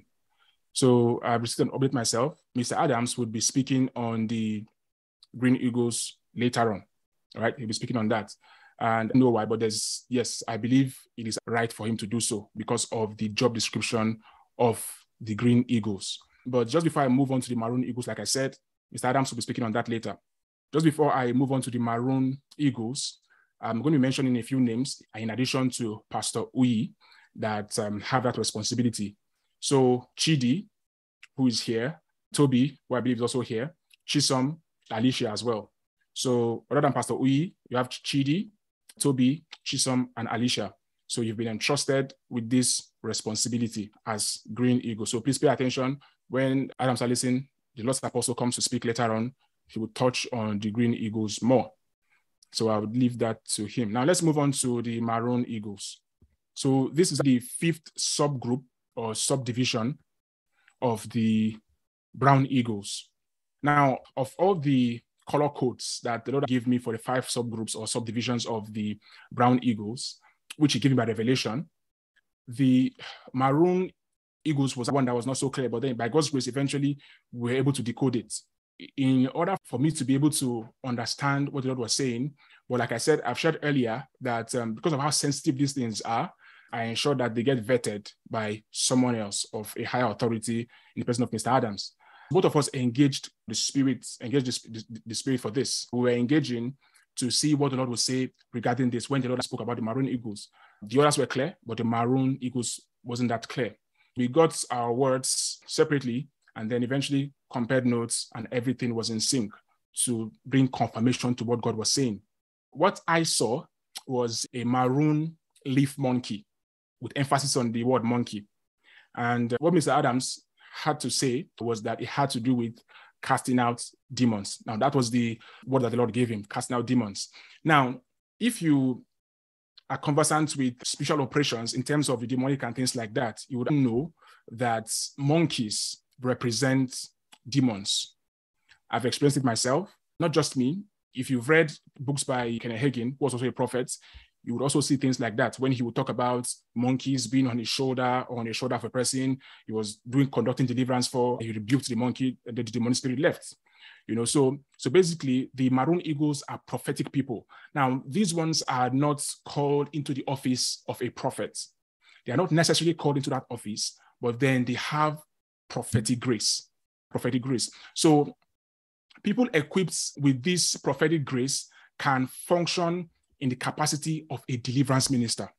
So I've received an update myself. Mr. Adams would be speaking on the Green Eagles later on. All right, he'll be speaking on that. And I don't know why, but yes, I believe it is right for him to do so because of the job description of the Green Eagles. But just before I move on to the Maroon Eagles, like I said, Mr. Adams will be speaking on that later. Just before I move on to the Maroon Eagles, I'm going to be mentioning a few names in addition to Pastor Uyi that have that responsibility. So Chidi, who is here, Toby, who I believe is also here, Chisom, Alicia as well. So other than Pastor Uyi, you have Chidi, Toby, Chisom, and Alicia. So you've been entrusted with this responsibility as Green Eagle. So please pay attention when Adam Salison, the Lord's Apostle, comes to speak later on. He will touch on the Green Eagles more. So I would leave that to him. Now let's move on to the Maroon Eagles. So this is the fifth subgroup or subdivision of the Brown Eagles. Now, of all the color codes that the Lord gave me for the 5 subgroups or subdivisions of the Brown Eagles, which he gave me by revelation, the Maroon Eagles was one that was not so clear, but then by God's grace, eventually we were able to decode it. In order for me to be able to understand what the Lord was saying, well, like I said, I've shared earlier that because of how sensitive these things are, I ensure that they get vetted by someone else of a higher authority in the person of Mr. Adams. Both of us engaged the Spirit for this. We were engaging to see what the Lord would say regarding this when the Lord spoke about the Maroon Eagles. The others were clear, but the Maroon Eagles wasn't that clear. We got our words separately and then eventually compared notes, and everything was in sync to bring confirmation to what God was saying. What I saw was a maroon leaf monkey with emphasis on the word monkey. And what Mr. Adams had to say was that it had to do with casting out demons. Now, that was the word that the Lord gave him, casting out demons. Now, if you are conversant with spiritual operations in terms of the demonic and things like that, you would know that monkeys represent demons. I've experienced it myself, not just me. If you've read books by Kenneth Hagin, who was also a prophet, you would also see things like that. When he would talk about monkeys being on his shoulder or on the shoulder of a person, he was conducting deliverance for, he rebuked the monkey, and the demonic spirit left. So basically, the Maroon Eagles are prophetic people. Now, these ones are not called into the office of a prophet. They are not necessarily called into that office, but then they have prophetic grace. So people equipped with this prophetic grace can function in the capacity of a deliverance minister,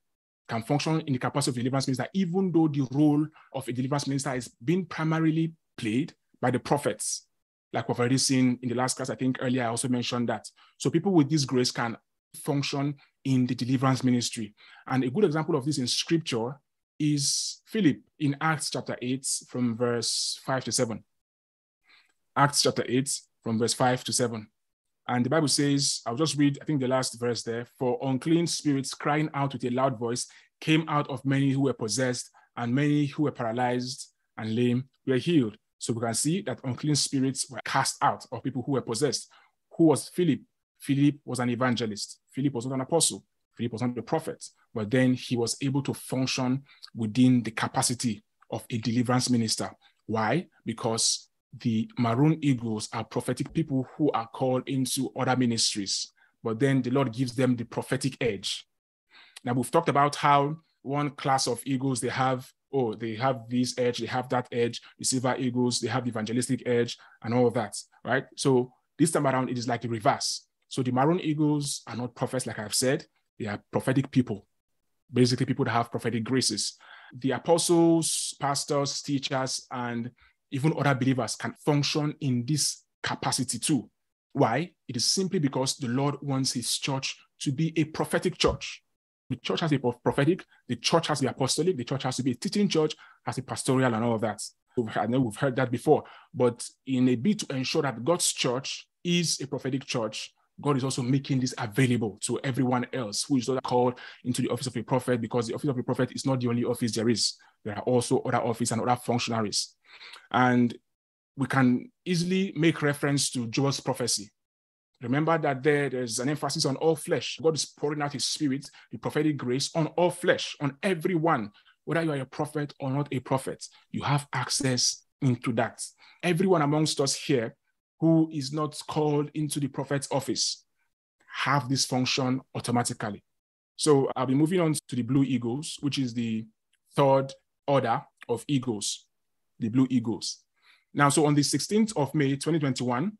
even though the role of a deliverance minister is being primarily played by the prophets. Like we've already seen in the last class, I think earlier I also mentioned that. So people with this grace can function in the deliverance ministry. And a good example of this in scripture is Philip in Acts chapter 8 from verse 5 to 7. Acts chapter 8 from verse 5 to 7. And the Bible says, I'll just read, I think the last verse there, for unclean spirits crying out with a loud voice came out of many who were possessed, and many who were paralyzed and lame were healed. So we can see that unclean spirits were cast out of people who were possessed. Who was Philip? Philip was an evangelist. Philip was not an apostle. Philip was not a prophet, but then he was able to function within the capacity of a deliverance minister. Why? Because the Maroon Eagles are prophetic people who are called into other ministries, but then the Lord gives them the prophetic edge. Now, we've talked about how one class of eagles, they have this edge, they have that edge. The silver eagles, they have the evangelistic edge and all of that, right? So this time around, it is like the reverse. So the Maroon Eagles are not prophets, like I've said. They are prophetic people, basically people that have prophetic graces. The apostles, pastors, teachers, and even other believers can function in this capacity too. Why? It is simply because the Lord wants his church to be a prophetic church. The church has to be prophetic, the church has to be apostolic, the church has to be a teaching church, has to be pastoral and all of that. I know we've heard that before, but in a bid to ensure that God's church is a prophetic church, God is also making this available to everyone else who is not called into the office of a prophet, because the office of a prophet is not the only office there is. There are also other offices and other functionaries. And we can easily make reference to Joel's prophecy. Remember that there's an emphasis on all flesh. God is pouring out his spirit, the prophetic grace on all flesh, on everyone. Whether you are a prophet or not a prophet, you have access into that. Everyone amongst us here who is not called into the prophet's office have this function automatically. So I'll be moving on to the Blue Eagles, which is the third order of eagles, the Blue Eagles. Now, so on the 16th of May, 2021,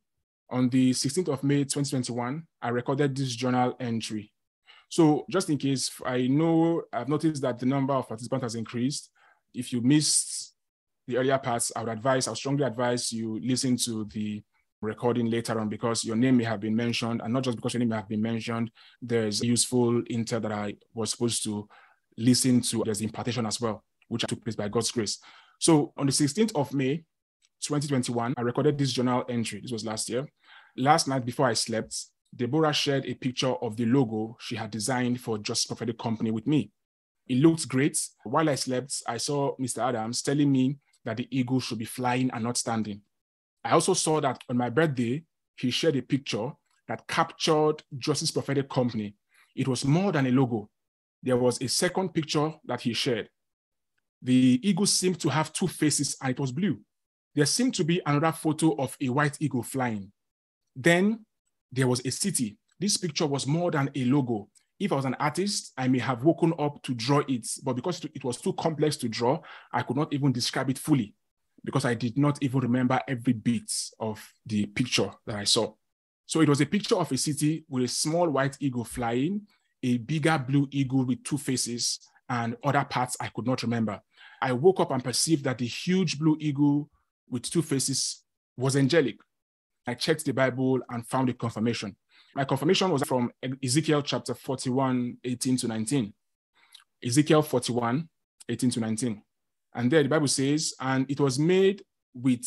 I recorded this journal entry. So just in case, I've noticed that the number of participants has increased. If you missed the earlier parts, I would strongly advise you listen to the recording later on, because your name may have been mentioned, and not just because your name may have been mentioned, there's useful intel that I was supposed to listen to. There's the impartation as well, which took place by God's grace. So on the 16th of May, 2021, I recorded this journal entry. This was last year. Last night before I slept, Deborah shared a picture of the logo she had designed for Just Prophetic Company with me. It looked great. While I slept, I saw Mr. Adams telling me that the eagle should be flying and not standing. I also saw that on my birthday, he shared a picture that captured Justice Prophetic Company. It was more than a logo. There was a second picture that he shared. The eagle seemed to have two faces, and it was blue. There seemed to be another photo of a white eagle flying. Then there was a city. This picture was more than a logo. If I was an artist, I may have woken up to draw it, but because it was too complex to draw, I could not even describe it fully, because I did not even remember every bit of the picture that I saw. So it was a picture of a city with a small white eagle flying, a bigger blue eagle with two faces, and other parts I could not remember. I woke up and perceived that the huge blue eagle with two faces was angelic. I checked the Bible and found a confirmation. My confirmation was from Ezekiel chapter 41, 18 to 19. Ezekiel 41, 18 to 19. And there the Bible says, and it was made with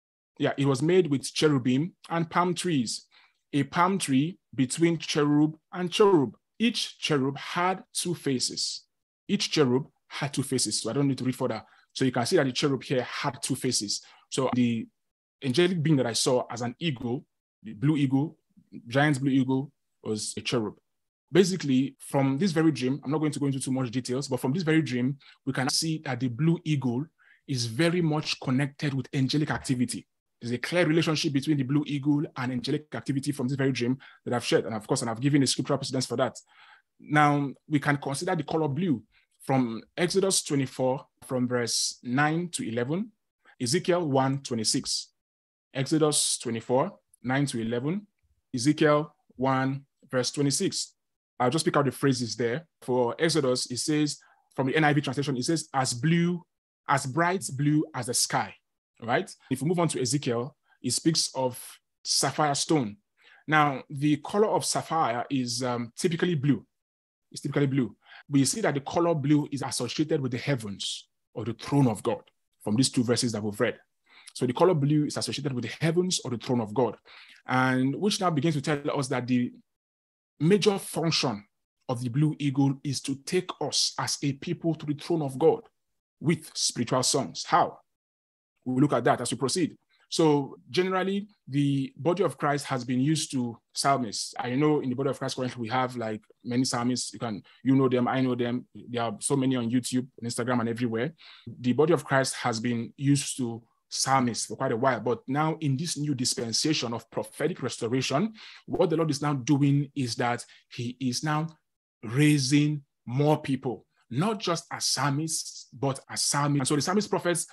cherubim and palm trees, a palm tree between cherub and cherub. Each cherub had two faces. Each cherub had two faces. So I don't need to read further. So you can see that the cherub here had two faces. So the angelic being that I saw as an eagle, the blue eagle, giant blue eagle, was a cherub. Basically, from this very dream, I'm not going to go into too much details, but from this very dream, we can see that the blue eagle is very much connected with angelic activity. There's a clear relationship between the blue eagle and angelic activity from this very dream that I've shared. And of course, I've given a scriptural precedence for that. Now, we can consider the color blue from Exodus 24, from verse 9 to 11, Ezekiel 1:26. Exodus 24, 9 to 11, Ezekiel 1, verse 26. I'll just pick out the phrases there. For Exodus, it says, from the NIV translation, it says, as bright blue as the sky, right? If we move on to Ezekiel, it speaks of sapphire stone. Now, the color of sapphire is typically blue. It's typically blue. But you see that the color blue is associated with the heavens or the throne of God from these two verses that we've read. So the color blue is associated with the heavens or the throne of God, and which now begins to tell us that the major function of the blue eagle is to take us as a people to the throne of God with spiritual songs. How? We'll look at that as we proceed. So generally, the body of Christ has been used to psalmists. I know in the body of Christ currently we have like many psalmists. You know them, I know them. There are so many on YouTube, Instagram, and everywhere. The body of Christ has been used to psalmists for quite a while. But now in this new dispensation of prophetic restoration, what the Lord is now doing is that he is now raising more people, not just as psalmists, but as psalmists. And so the psalmist prophets,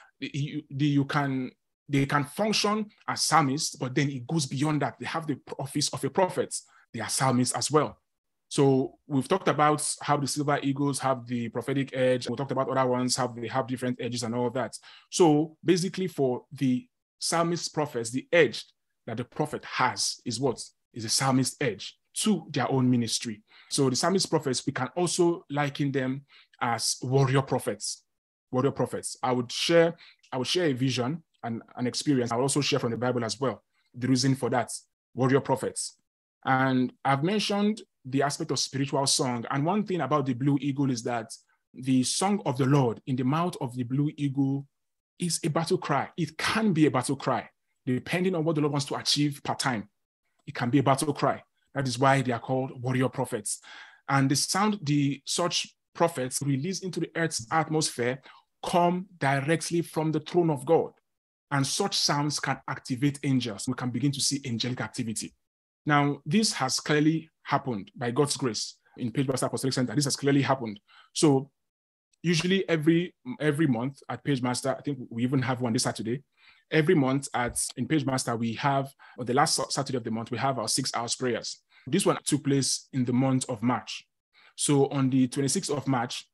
they can function as psalmists, but then it goes beyond that. They have the office of a prophet. They are psalmists as well. So we've talked about how the silver eagles have the prophetic edge. We talked about other ones, how they have different edges and all of that. So basically for the psalmist prophets, the edge that the prophet has is what? Is a psalmist edge to their own ministry. So the psalmist prophets, we can also liken them as warrior prophets. Warrior prophets. I would share a vision and an experience. I'll also share from the Bible as well the reason for that, warrior prophets. And I've mentioned the aspect of spiritual song. And one thing about the Blue Eagle is that the song of the Lord in the mouth of the Blue Eagle is a battle cry. It can be a battle cry, depending on what the Lord wants to achieve per time. It can be a battle cry. That is why they are called warrior prophets. And the sound such prophets release into the earth's atmosphere come directly from the throne of God. And such sounds can activate angels. We can begin to see angelic activity. Now, this has clearly happened by God's grace in PageMaster Apostolic Center. This has clearly happened. So usually every month at PageMaster, I think we even have one this Saturday. Every month in PageMaster, we have, on the last Saturday of the month, we have our 6 hours prayers. This one took place in the month of March. So on the 26th of March,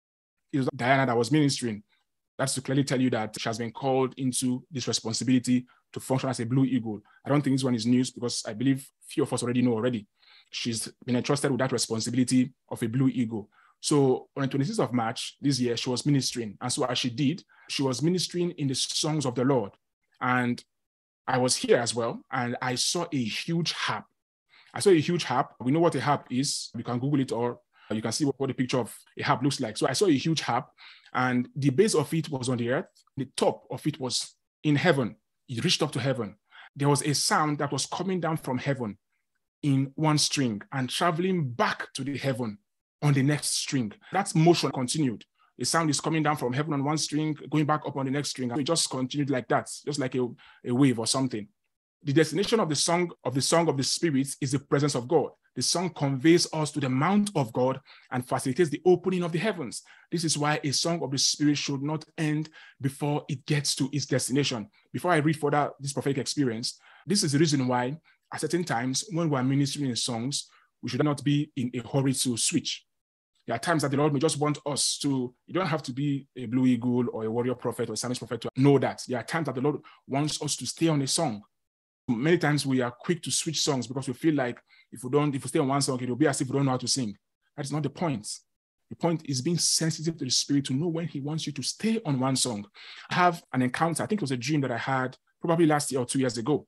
it was Diana that was ministering. That's to clearly tell you that she has been called into this responsibility to function as a Blue Eagle. I don't think this one is news because I believe few of us already know already. She's been entrusted with that responsibility of a Blue Eagle. So on the 26th of March this year, she was ministering. And so as she did, she was ministering in the songs of the Lord. And I was here as well, and I saw a huge harp. I saw a huge harp. We know what a harp is. You can Google it, or you can see what the picture of a harp looks like. So I saw a huge harp, and the base of it was on the earth. The top of it was in heaven. It reached up to heaven. There was a sound that was coming down from heaven in one string and traveling back to the heaven on the next string. That motion continued. The sound is coming down from heaven on one string, going back up on the next string. And it just continued like that, just like a wave or something. The destination of the song of the Spirit is the presence of God. The song conveys us to the mount of God and facilitates the opening of the heavens. This is why a song of the Spirit should not end before it gets to its destination. Before I read further this prophetic experience, this is the reason why at certain times when we're ministering in songs, we should not be in a hurry to switch. There are times that the Lord may just want us to, you don't have to be a Blue Eagle or a warrior prophet or a psalmist prophet to know that. There are times that the Lord wants us to stay on a song. Many times we are quick to switch songs because we feel like if we stay on one song, it will be as if we don't know how to sing. That is not the point. The point is being sensitive to the Spirit to know when He wants you to stay on one song. I have an encounter. I think it was a dream that I had probably last year or 2 years ago.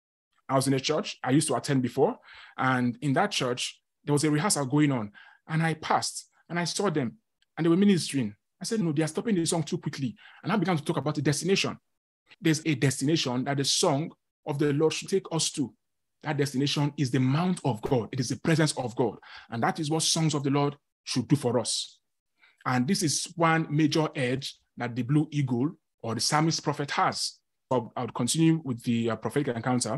I was in a church I used to attend before. And in that church, there was a rehearsal going on. And I passed and I saw them and they were ministering. I said, no, they are stopping the song too quickly. And I began to talk about the destination. There's a destination that the song of the Lord should take us to. That destination is the mount of God. It is the presence of God. And that is what songs of the Lord should do for us. And this is one major edge that the Blue Eagle or the psalmist prophet has. I'll continue with the prophetic encounter.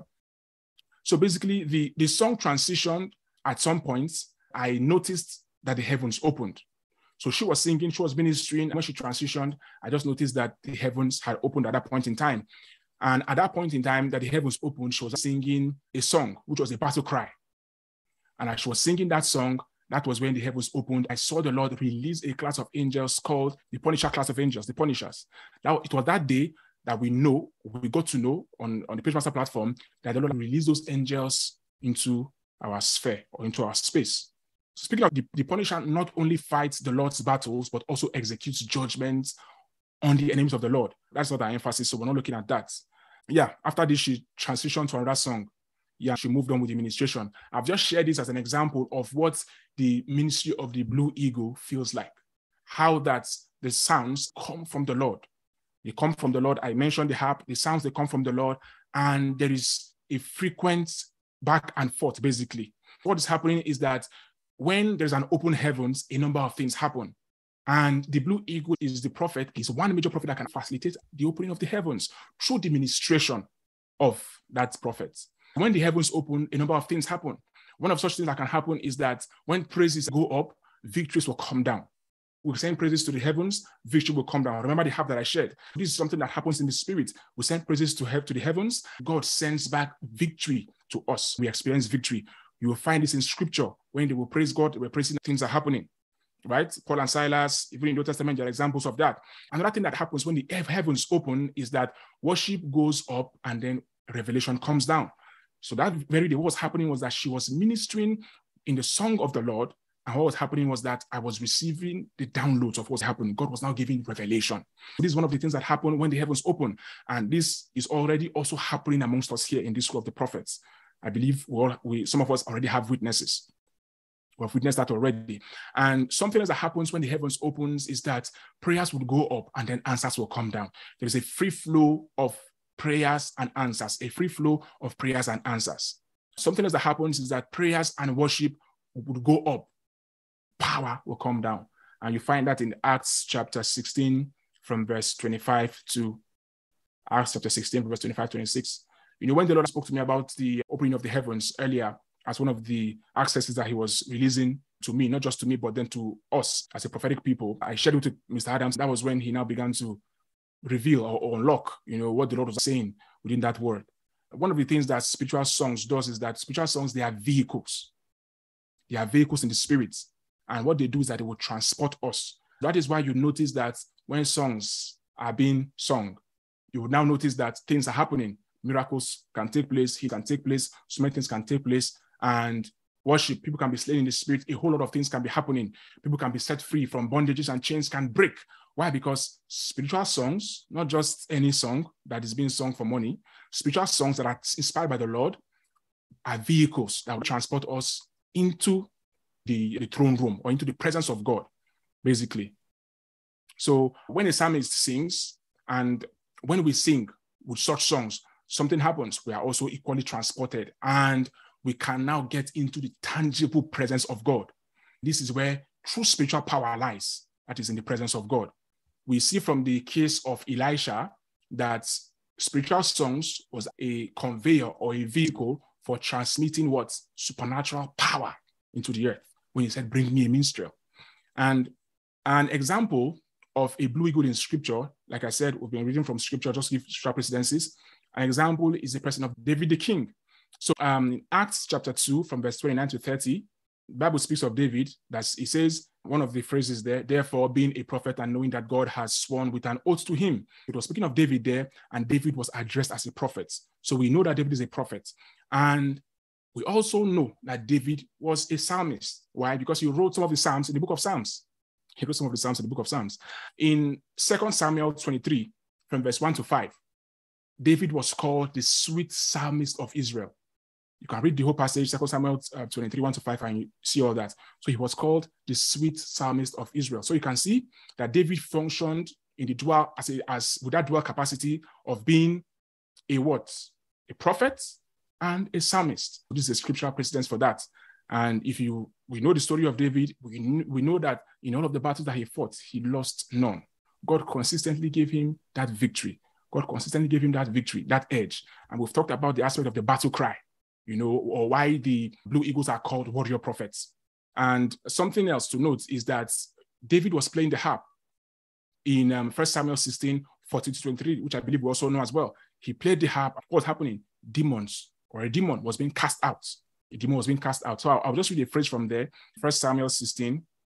So basically, the song transitioned at some point. I noticed that the heavens opened. So she was singing, she was ministering. And when she transitioned, I just noticed that the heavens had opened at that point in time. And at that point in time that the heavens opened, she was singing a song, which was a battle cry. And as she was singing that song, that was when the heavens opened. I saw the Lord release a class of angels called the Punisher class of angels, the Punishers. Now, it was that day that we got to know on the PageMaster platform that the Lord released those angels into our sphere or into our space. So speaking of the Punisher, not only fights the Lord's battles, but also executes judgments on the enemies of the Lord. That's not our emphasis, so we're not looking at that. Yeah, after this, she transitioned to another song. Yeah, she moved on with the ministration. I've just shared this as an example of what the ministry of the Blue Eagle feels like. How that the sounds come from the Lord. They come from the Lord. I mentioned the harp, the sounds, they come from the Lord. And there is a frequent back and forth, basically. What is happening is that when there's an open heavens, a number of things happen. And the blue eagle is the prophet, is one major prophet that can facilitate the opening of the heavens through the ministration of that prophet. When the heavens open, a number of things happen. One of such things that can happen is that when praises go up, victories will come down. We send praises to the heavens, victory will come down. Remember the harp that I shared. This is something that happens in the spirit. We send praises to the heavens. God sends back victory to us. We experience victory. You will find this in scripture. When they will praise God, they were praising, things are happening. Right? Paul and Silas, even in the Old Testament, there are examples of that. Another thing that happens when the heavens open is that worship goes up and then revelation comes down. So that very day, what was happening was that she was ministering in the song of the Lord. And what was happening was that I was receiving the downloads of what's happening. God was now giving revelation. This is one of the things that happen when the heavens open. And this is already also happening amongst us here in this school of the prophets. I believe some of us already have witnesses. We've witnessed that already. And something else that happens when the heavens opens is that prayers will go up and then answers will come down. There is a free flow of prayers and answers, a free flow of prayers and answers. Something else that happens is that prayers and worship will go up. Power will come down. And you find that in Acts chapter 16 from verse 25 to Acts chapter 16 from verse 25 to 26. You know, when the Lord spoke to me about the opening of the heavens earlier, as one of the accesses that he was releasing to me, not just to me, but then to us as a prophetic people, I shared it with Mr. Adams. That was when he now began to reveal or unlock, what the Lord was saying within that word. One of the things that spiritual songs does is that spiritual songs, they are vehicles. They are vehicles in the spirit. And what they do is that they will transport us. That is why you notice that when songs are being sung, you will now notice that things are happening. Miracles can take place, healing can take place, so many things can take place, and worship, people can be slain in the spirit, a whole lot of things can be happening. People can be set free from bondages and chains can break. Why? Because spiritual songs, not just any song that is being sung for money, spiritual songs that are inspired by the Lord are vehicles that will transport us into the throne room or into the presence of God, basically. So when a psalmist sings, and when we sing with such songs, something happens. We are also equally transported, and we can now get into the tangible presence of God. This is where true spiritual power lies, that is in the presence of God. We see from the case of Elisha that spiritual songs was a conveyor or a vehicle for transmitting what? Supernatural power into the earth. When he said, bring me a minstrel. And an example of a blue eagle in scripture, like I said, we've been reading from scripture, just give scriptural precedences. An example is the person of David the king. So in Acts chapter 2, from verse 29 to 30, the Bible speaks of David. It says, one of the phrases there, therefore, being a prophet and knowing that God has sworn with an oath to him. It was speaking of David there, and David was addressed as a prophet. So we know that David is a prophet. And we also know that David was a psalmist. Why? Because he wrote some of the Psalms in the book of Psalms. He wrote some of the Psalms in the book of Psalms. In 2 Samuel 23, from verse 1 to 5, David was called the sweet psalmist of Israel. You can read the whole passage, 2 Samuel 23, 1 to 5, and you see all that. So he was called the sweet psalmist of Israel. So you can see that David functioned in the dual, with that dual capacity of being a what? A prophet and a psalmist. This is a scriptural precedence for that. And we know the story of David, we know that in all of the battles that he fought, he lost none. God consistently gave him that victory. God consistently gave him that victory, that edge. And we've talked about the aspect of the battle cry, or why the blue eagles are called warrior prophets. And something else to note is that David was playing the harp in 1 Samuel 16, 14 to 23, which I believe we also know as well. He played the harp. What was happening? A demon was being cast out. A demon was being cast out. So I'll just read a phrase from there. 1 Samuel 16,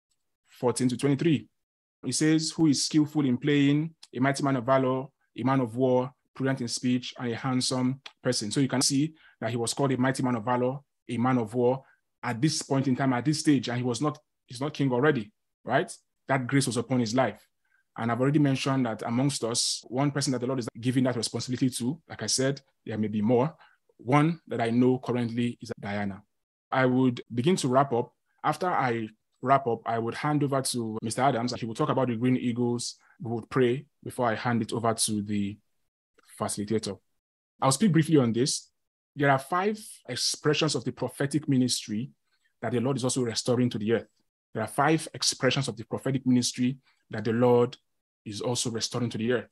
14 to 23. It says, who is skillful in playing, a mighty man of valor, a man of war, prudent in speech, and a handsome person. So you can see that he was called a mighty man of valor, a man of war at this point in time, at this stage, and he's not king already, right? That grace was upon his life. And I've already mentioned that amongst us, one person that the Lord is giving that responsibility to, like I said, there may be more. One that I know currently is Diana. I would begin to wrap up. After I wrap up, I would hand over to Mr. Adams. He will talk about the Green Eagles. We would pray before I hand it over to the facilitator. I'll speak briefly on this. There are 5 expressions of the prophetic ministry that the Lord is also restoring to the earth. There are 5 expressions of the prophetic ministry that the Lord is also restoring to the earth.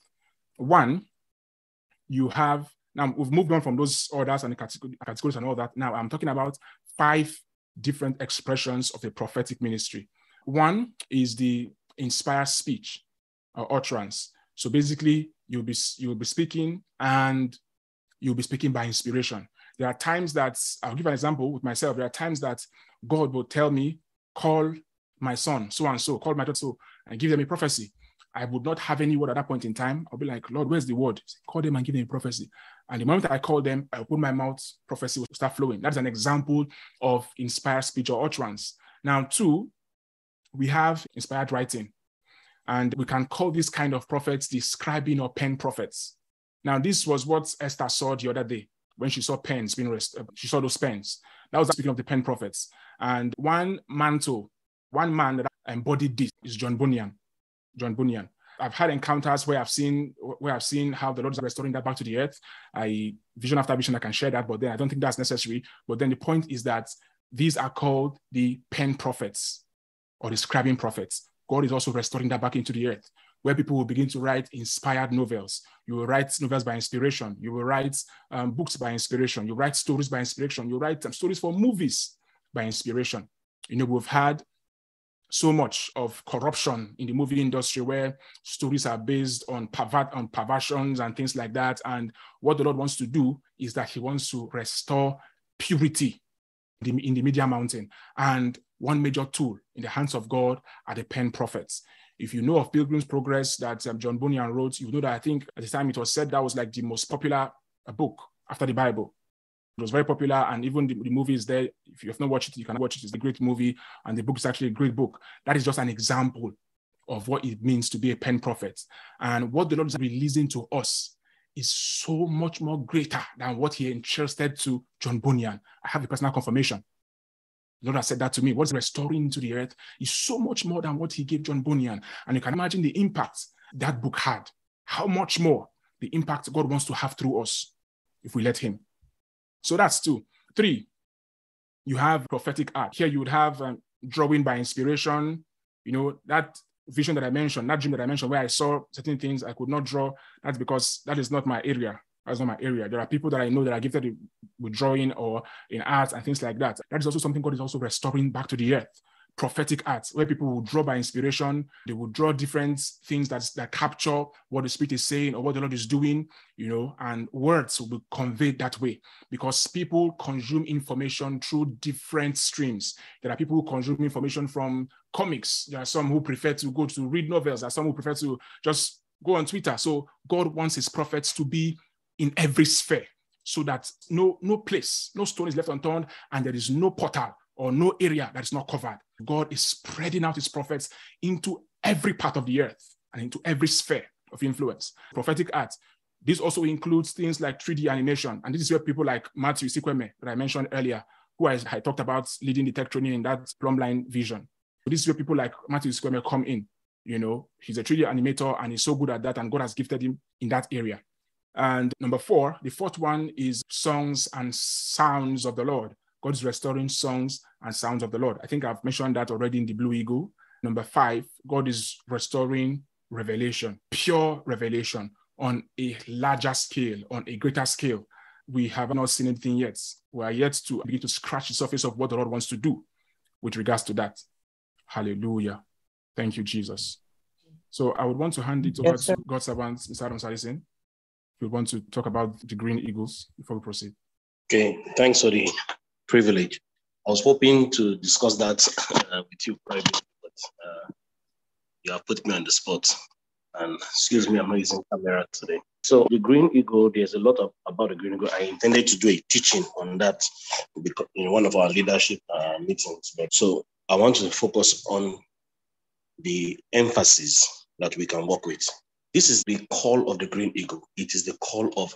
1, you have, now we've moved on from those orders and the categories and all that. Now I'm talking about 5 different expressions of the prophetic ministry. 1 is the inspired speech or utterance. So basically, you'll be speaking, and you'll be speaking by inspiration. There are times that, I'll give an example with myself. There are times that God will tell me, call my son, so and so, call my daughter, so, and give them a prophecy. I would not have any word at that point in time. I'll be like, Lord, where's the word? Call them and give them a prophecy. And the moment I call them, I open my mouth, prophecy will start flowing. That's an example of inspired speech or utterance. Now, 2, we have inspired writing. And we can call this kind of prophets the scribing or pen prophets. Now, this was what Esther saw the other day when she saw pens being she saw those pens. That was speaking of the pen prophets. And one man that embodied this is John Bunyan. John Bunyan. I've had encounters where I've seen how the Lord is restoring that back to the earth. Vision after vision, I can share that, but then I don't think that's necessary. But then the point is that these are called the pen prophets or the scribing prophets. God is also restoring that back into the earth, where people will begin to write inspired novels. You will write novels by inspiration. You will write books by inspiration. You write stories by inspiration. You write stories for movies by inspiration. You know, we've had so much of corruption in the movie industry where stories are based on perversions and things like that. And what the Lord wants to do is that he wants to restore purity in the media mountain. And one major tool in the hands of God are the pen prophets. If you know of Pilgrim's Progress that John Bunyan wrote, you know that I think at the time it was said that was like the most popular book after the Bible. It was very popular, and even the movie is there. If you have not watched it, you can watch it. It's a great movie, and the book is actually a great book. That is just an example of what it means to be a pen prophet. And what the Lord is releasing to us is so much more greater than what he entrusted to John Bunyan. I have a personal confirmation. The Lord has said that to me. What's restoring to the earth is so much more than what he gave John Bunyan. And you can imagine the impact that book had. How much more the impact God wants to have through us if we let him. So that's 2. 3, you have prophetic art. Here you would have drawing by inspiration. You know, that vision that I mentioned, that dream that I mentioned, where I saw certain things I could not draw. That's because that is not my area. That's not my area. There are people that I know that are gifted with drawing or in art and things like that. That is also something God is also restoring back to the earth. Prophetic art, where people will draw by inspiration. They will draw different things that capture what the Spirit is saying or what the Lord is doing, you know, and words will be conveyed that way because people consume information through different streams. There are people who consume information from comics. There are some who prefer to go to read novels. There are some who prefer to just go on Twitter. So God wants his prophets to be in every sphere so that no place, no stone is left unturned, and there is no portal or no area that is not covered. God is spreading out his prophets into every part of the earth and into every sphere of influence. Prophetic art. This also includes things like 3D animation. And this is where people like Matthew Sikweme that I mentioned earlier, who I talked about leading the tech training in that Plumbline vision. So this is where people like Matthew Sikweme come in. You know, he's a 3D animator and he's so good at that, and God has gifted him in that area. And number 4, the 4th one is songs and sounds of the Lord. God is restoring songs and sounds of the Lord. I think I've mentioned that already in the Blue Eagle. Number 5, God is restoring revelation, pure revelation on a larger scale, on a greater scale. We have not seen anything yet. We are yet to begin to scratch the surface of what the Lord wants to do with regards to that. Hallelujah. Thank you, Jesus. So I would want to hand it over to God's servant, Mr. Adam Salison. If you want to talk about the Green Eagles before we proceed. Okay, thanks for the privilege. I was hoping to discuss that with you privately, but you have put me on the spot. And excuse me, I'm not using camera today. So the Green Eagle, there's a lot about the Green Eagle. I intended to do a teaching on that in one of our leadership meetings. So I want to focus on the emphasis that we can work with. This is the call of the Green Eagle. It is the call of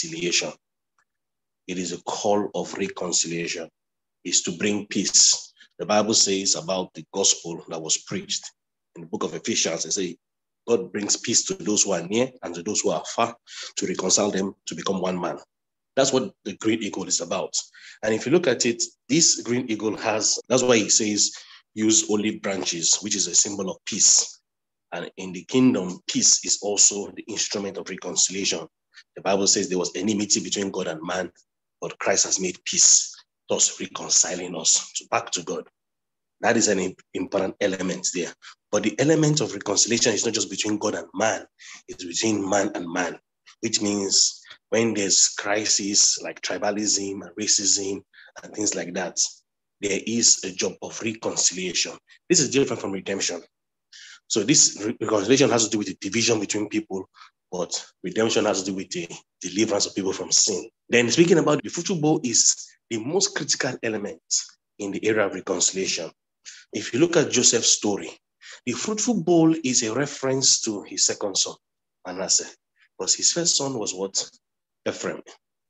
reconciliation. It is a call of reconciliation. It's to bring peace. The Bible says about the gospel that was preached in the book of Ephesians. It says, God brings peace to those who are near and to those who are far, to reconcile them to become one man. That's what the green eagle is about. And if you look at it, this green eagle that's why he says, use olive branches, which is a symbol of peace. And in the kingdom, peace is also the instrument of reconciliation. The Bible says there was enmity between God and man, but Christ has made peace, thus reconciling us back to God. That is an important element there. But the element of reconciliation is not just between God and man, it's between man and man, which means when there's crisis like tribalism and racism and things like that, there is a job of reconciliation. This is different from redemption. So this reconciliation has to do with the division between people, but redemption has to do with the deliverance of people from sin. Then speaking about the fruitful bowl is the most critical element in the area of reconciliation. If you look at Joseph's story, the fruitful bowl is a reference to his second son, Manasseh, because his first son was what? Ephraim.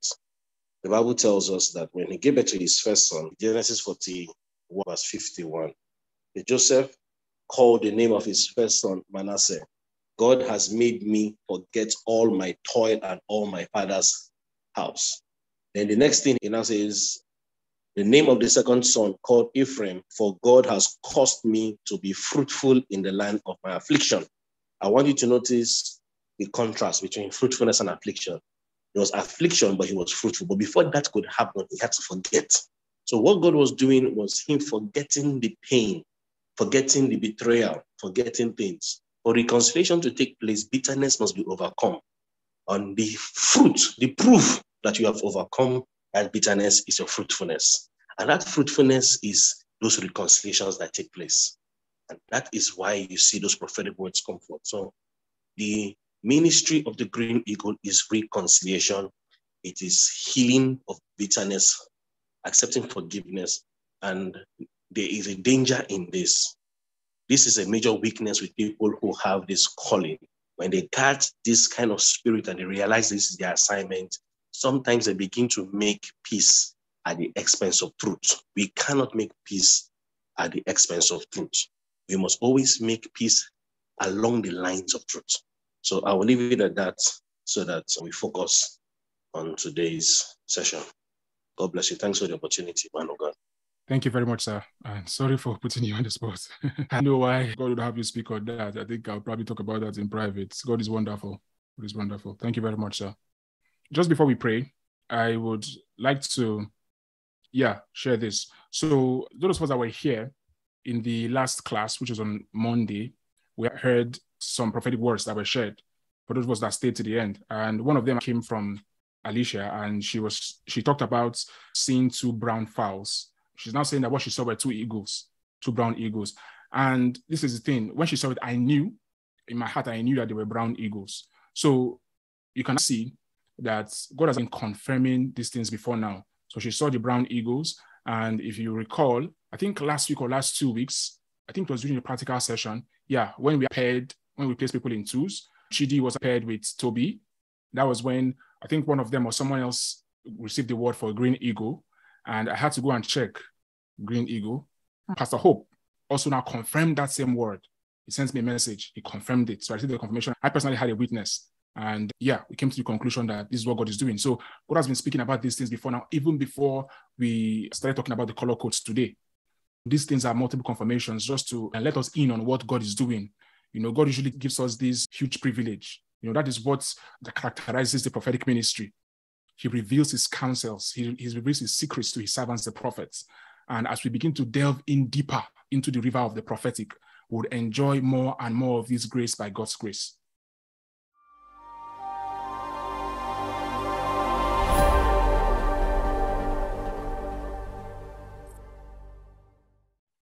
The Bible tells us that when he gave birth to his first son, Genesis 41, verse 51, Joseph called the name of his first son Manasseh. God has made me forget all my toil and all my father's house. Then the next thing he now says, the name of the second son called Ephraim, for God has caused me to be fruitful in the land of my affliction. I want you to notice the contrast between fruitfulness and affliction. There was affliction, but he was fruitful. But before that could happen, he had to forget. So what God was doing was him forgetting the pain, forgetting the betrayal, forgetting things. For reconciliation to take place, bitterness must be overcome. And the fruit, the proof that you have overcome that bitterness is your fruitfulness. And that fruitfulness is those reconciliations that take place. And that is why you see those prophetic words come forth. So the ministry of the green eagle is reconciliation. It is healing of bitterness, accepting forgiveness. And there is a danger in this. This is a major weakness with people who have this calling. When they catch this kind of spirit and they realize this is their assignment, sometimes they begin to make peace at the expense of truth. We cannot make peace at the expense of truth. We must always make peace along the lines of truth. So I will leave it at that so that we focus on today's session. God bless you. Thanks for the opportunity, man of God. Thank you very much, sir. And sorry for putting you on the spot. I know why God would have you speak on that. I think I'll probably talk about that in private. God is wonderful. God is wonderful. Thank you very much, sir. Just before we pray, I would like to, share this. So those of us that were here in the last class, which was on Monday, we heard some prophetic words that were shared for those of us that stayed to the end. And one of them came from Alicia, and she talked about seeing two brown fowls. She's now saying that what she saw were two brown eagles. And this is the thing. When she saw it, I knew, in my heart, I knew that they were brown eagles. So you can see that God has been confirming these things before now. So she saw the brown eagles. And if you recall, I think last week or last 2 weeks, I think it was during the practical session. When we placed people in twos, Chidi was paired with Toby. That was when I think one of them or someone else received the word for green eagle. And I had to go and check green eagle. Pastor Hope also now confirmed that same word. He sent me a message. He confirmed it. So I received the confirmation. I personally had a witness. And we came to the conclusion that this is what God is doing. So God has been speaking about these things before now, even before we started talking about the color codes today. These things are multiple confirmations just to let us in on what God is doing. God usually gives us this huge privilege. That is what characterizes the prophetic ministry. He reveals his counsels. He reveals his secrets to his servants, the prophets. And as we begin to delve in deeper into the river of the prophetic, we'll enjoy more and more of this grace by God's grace.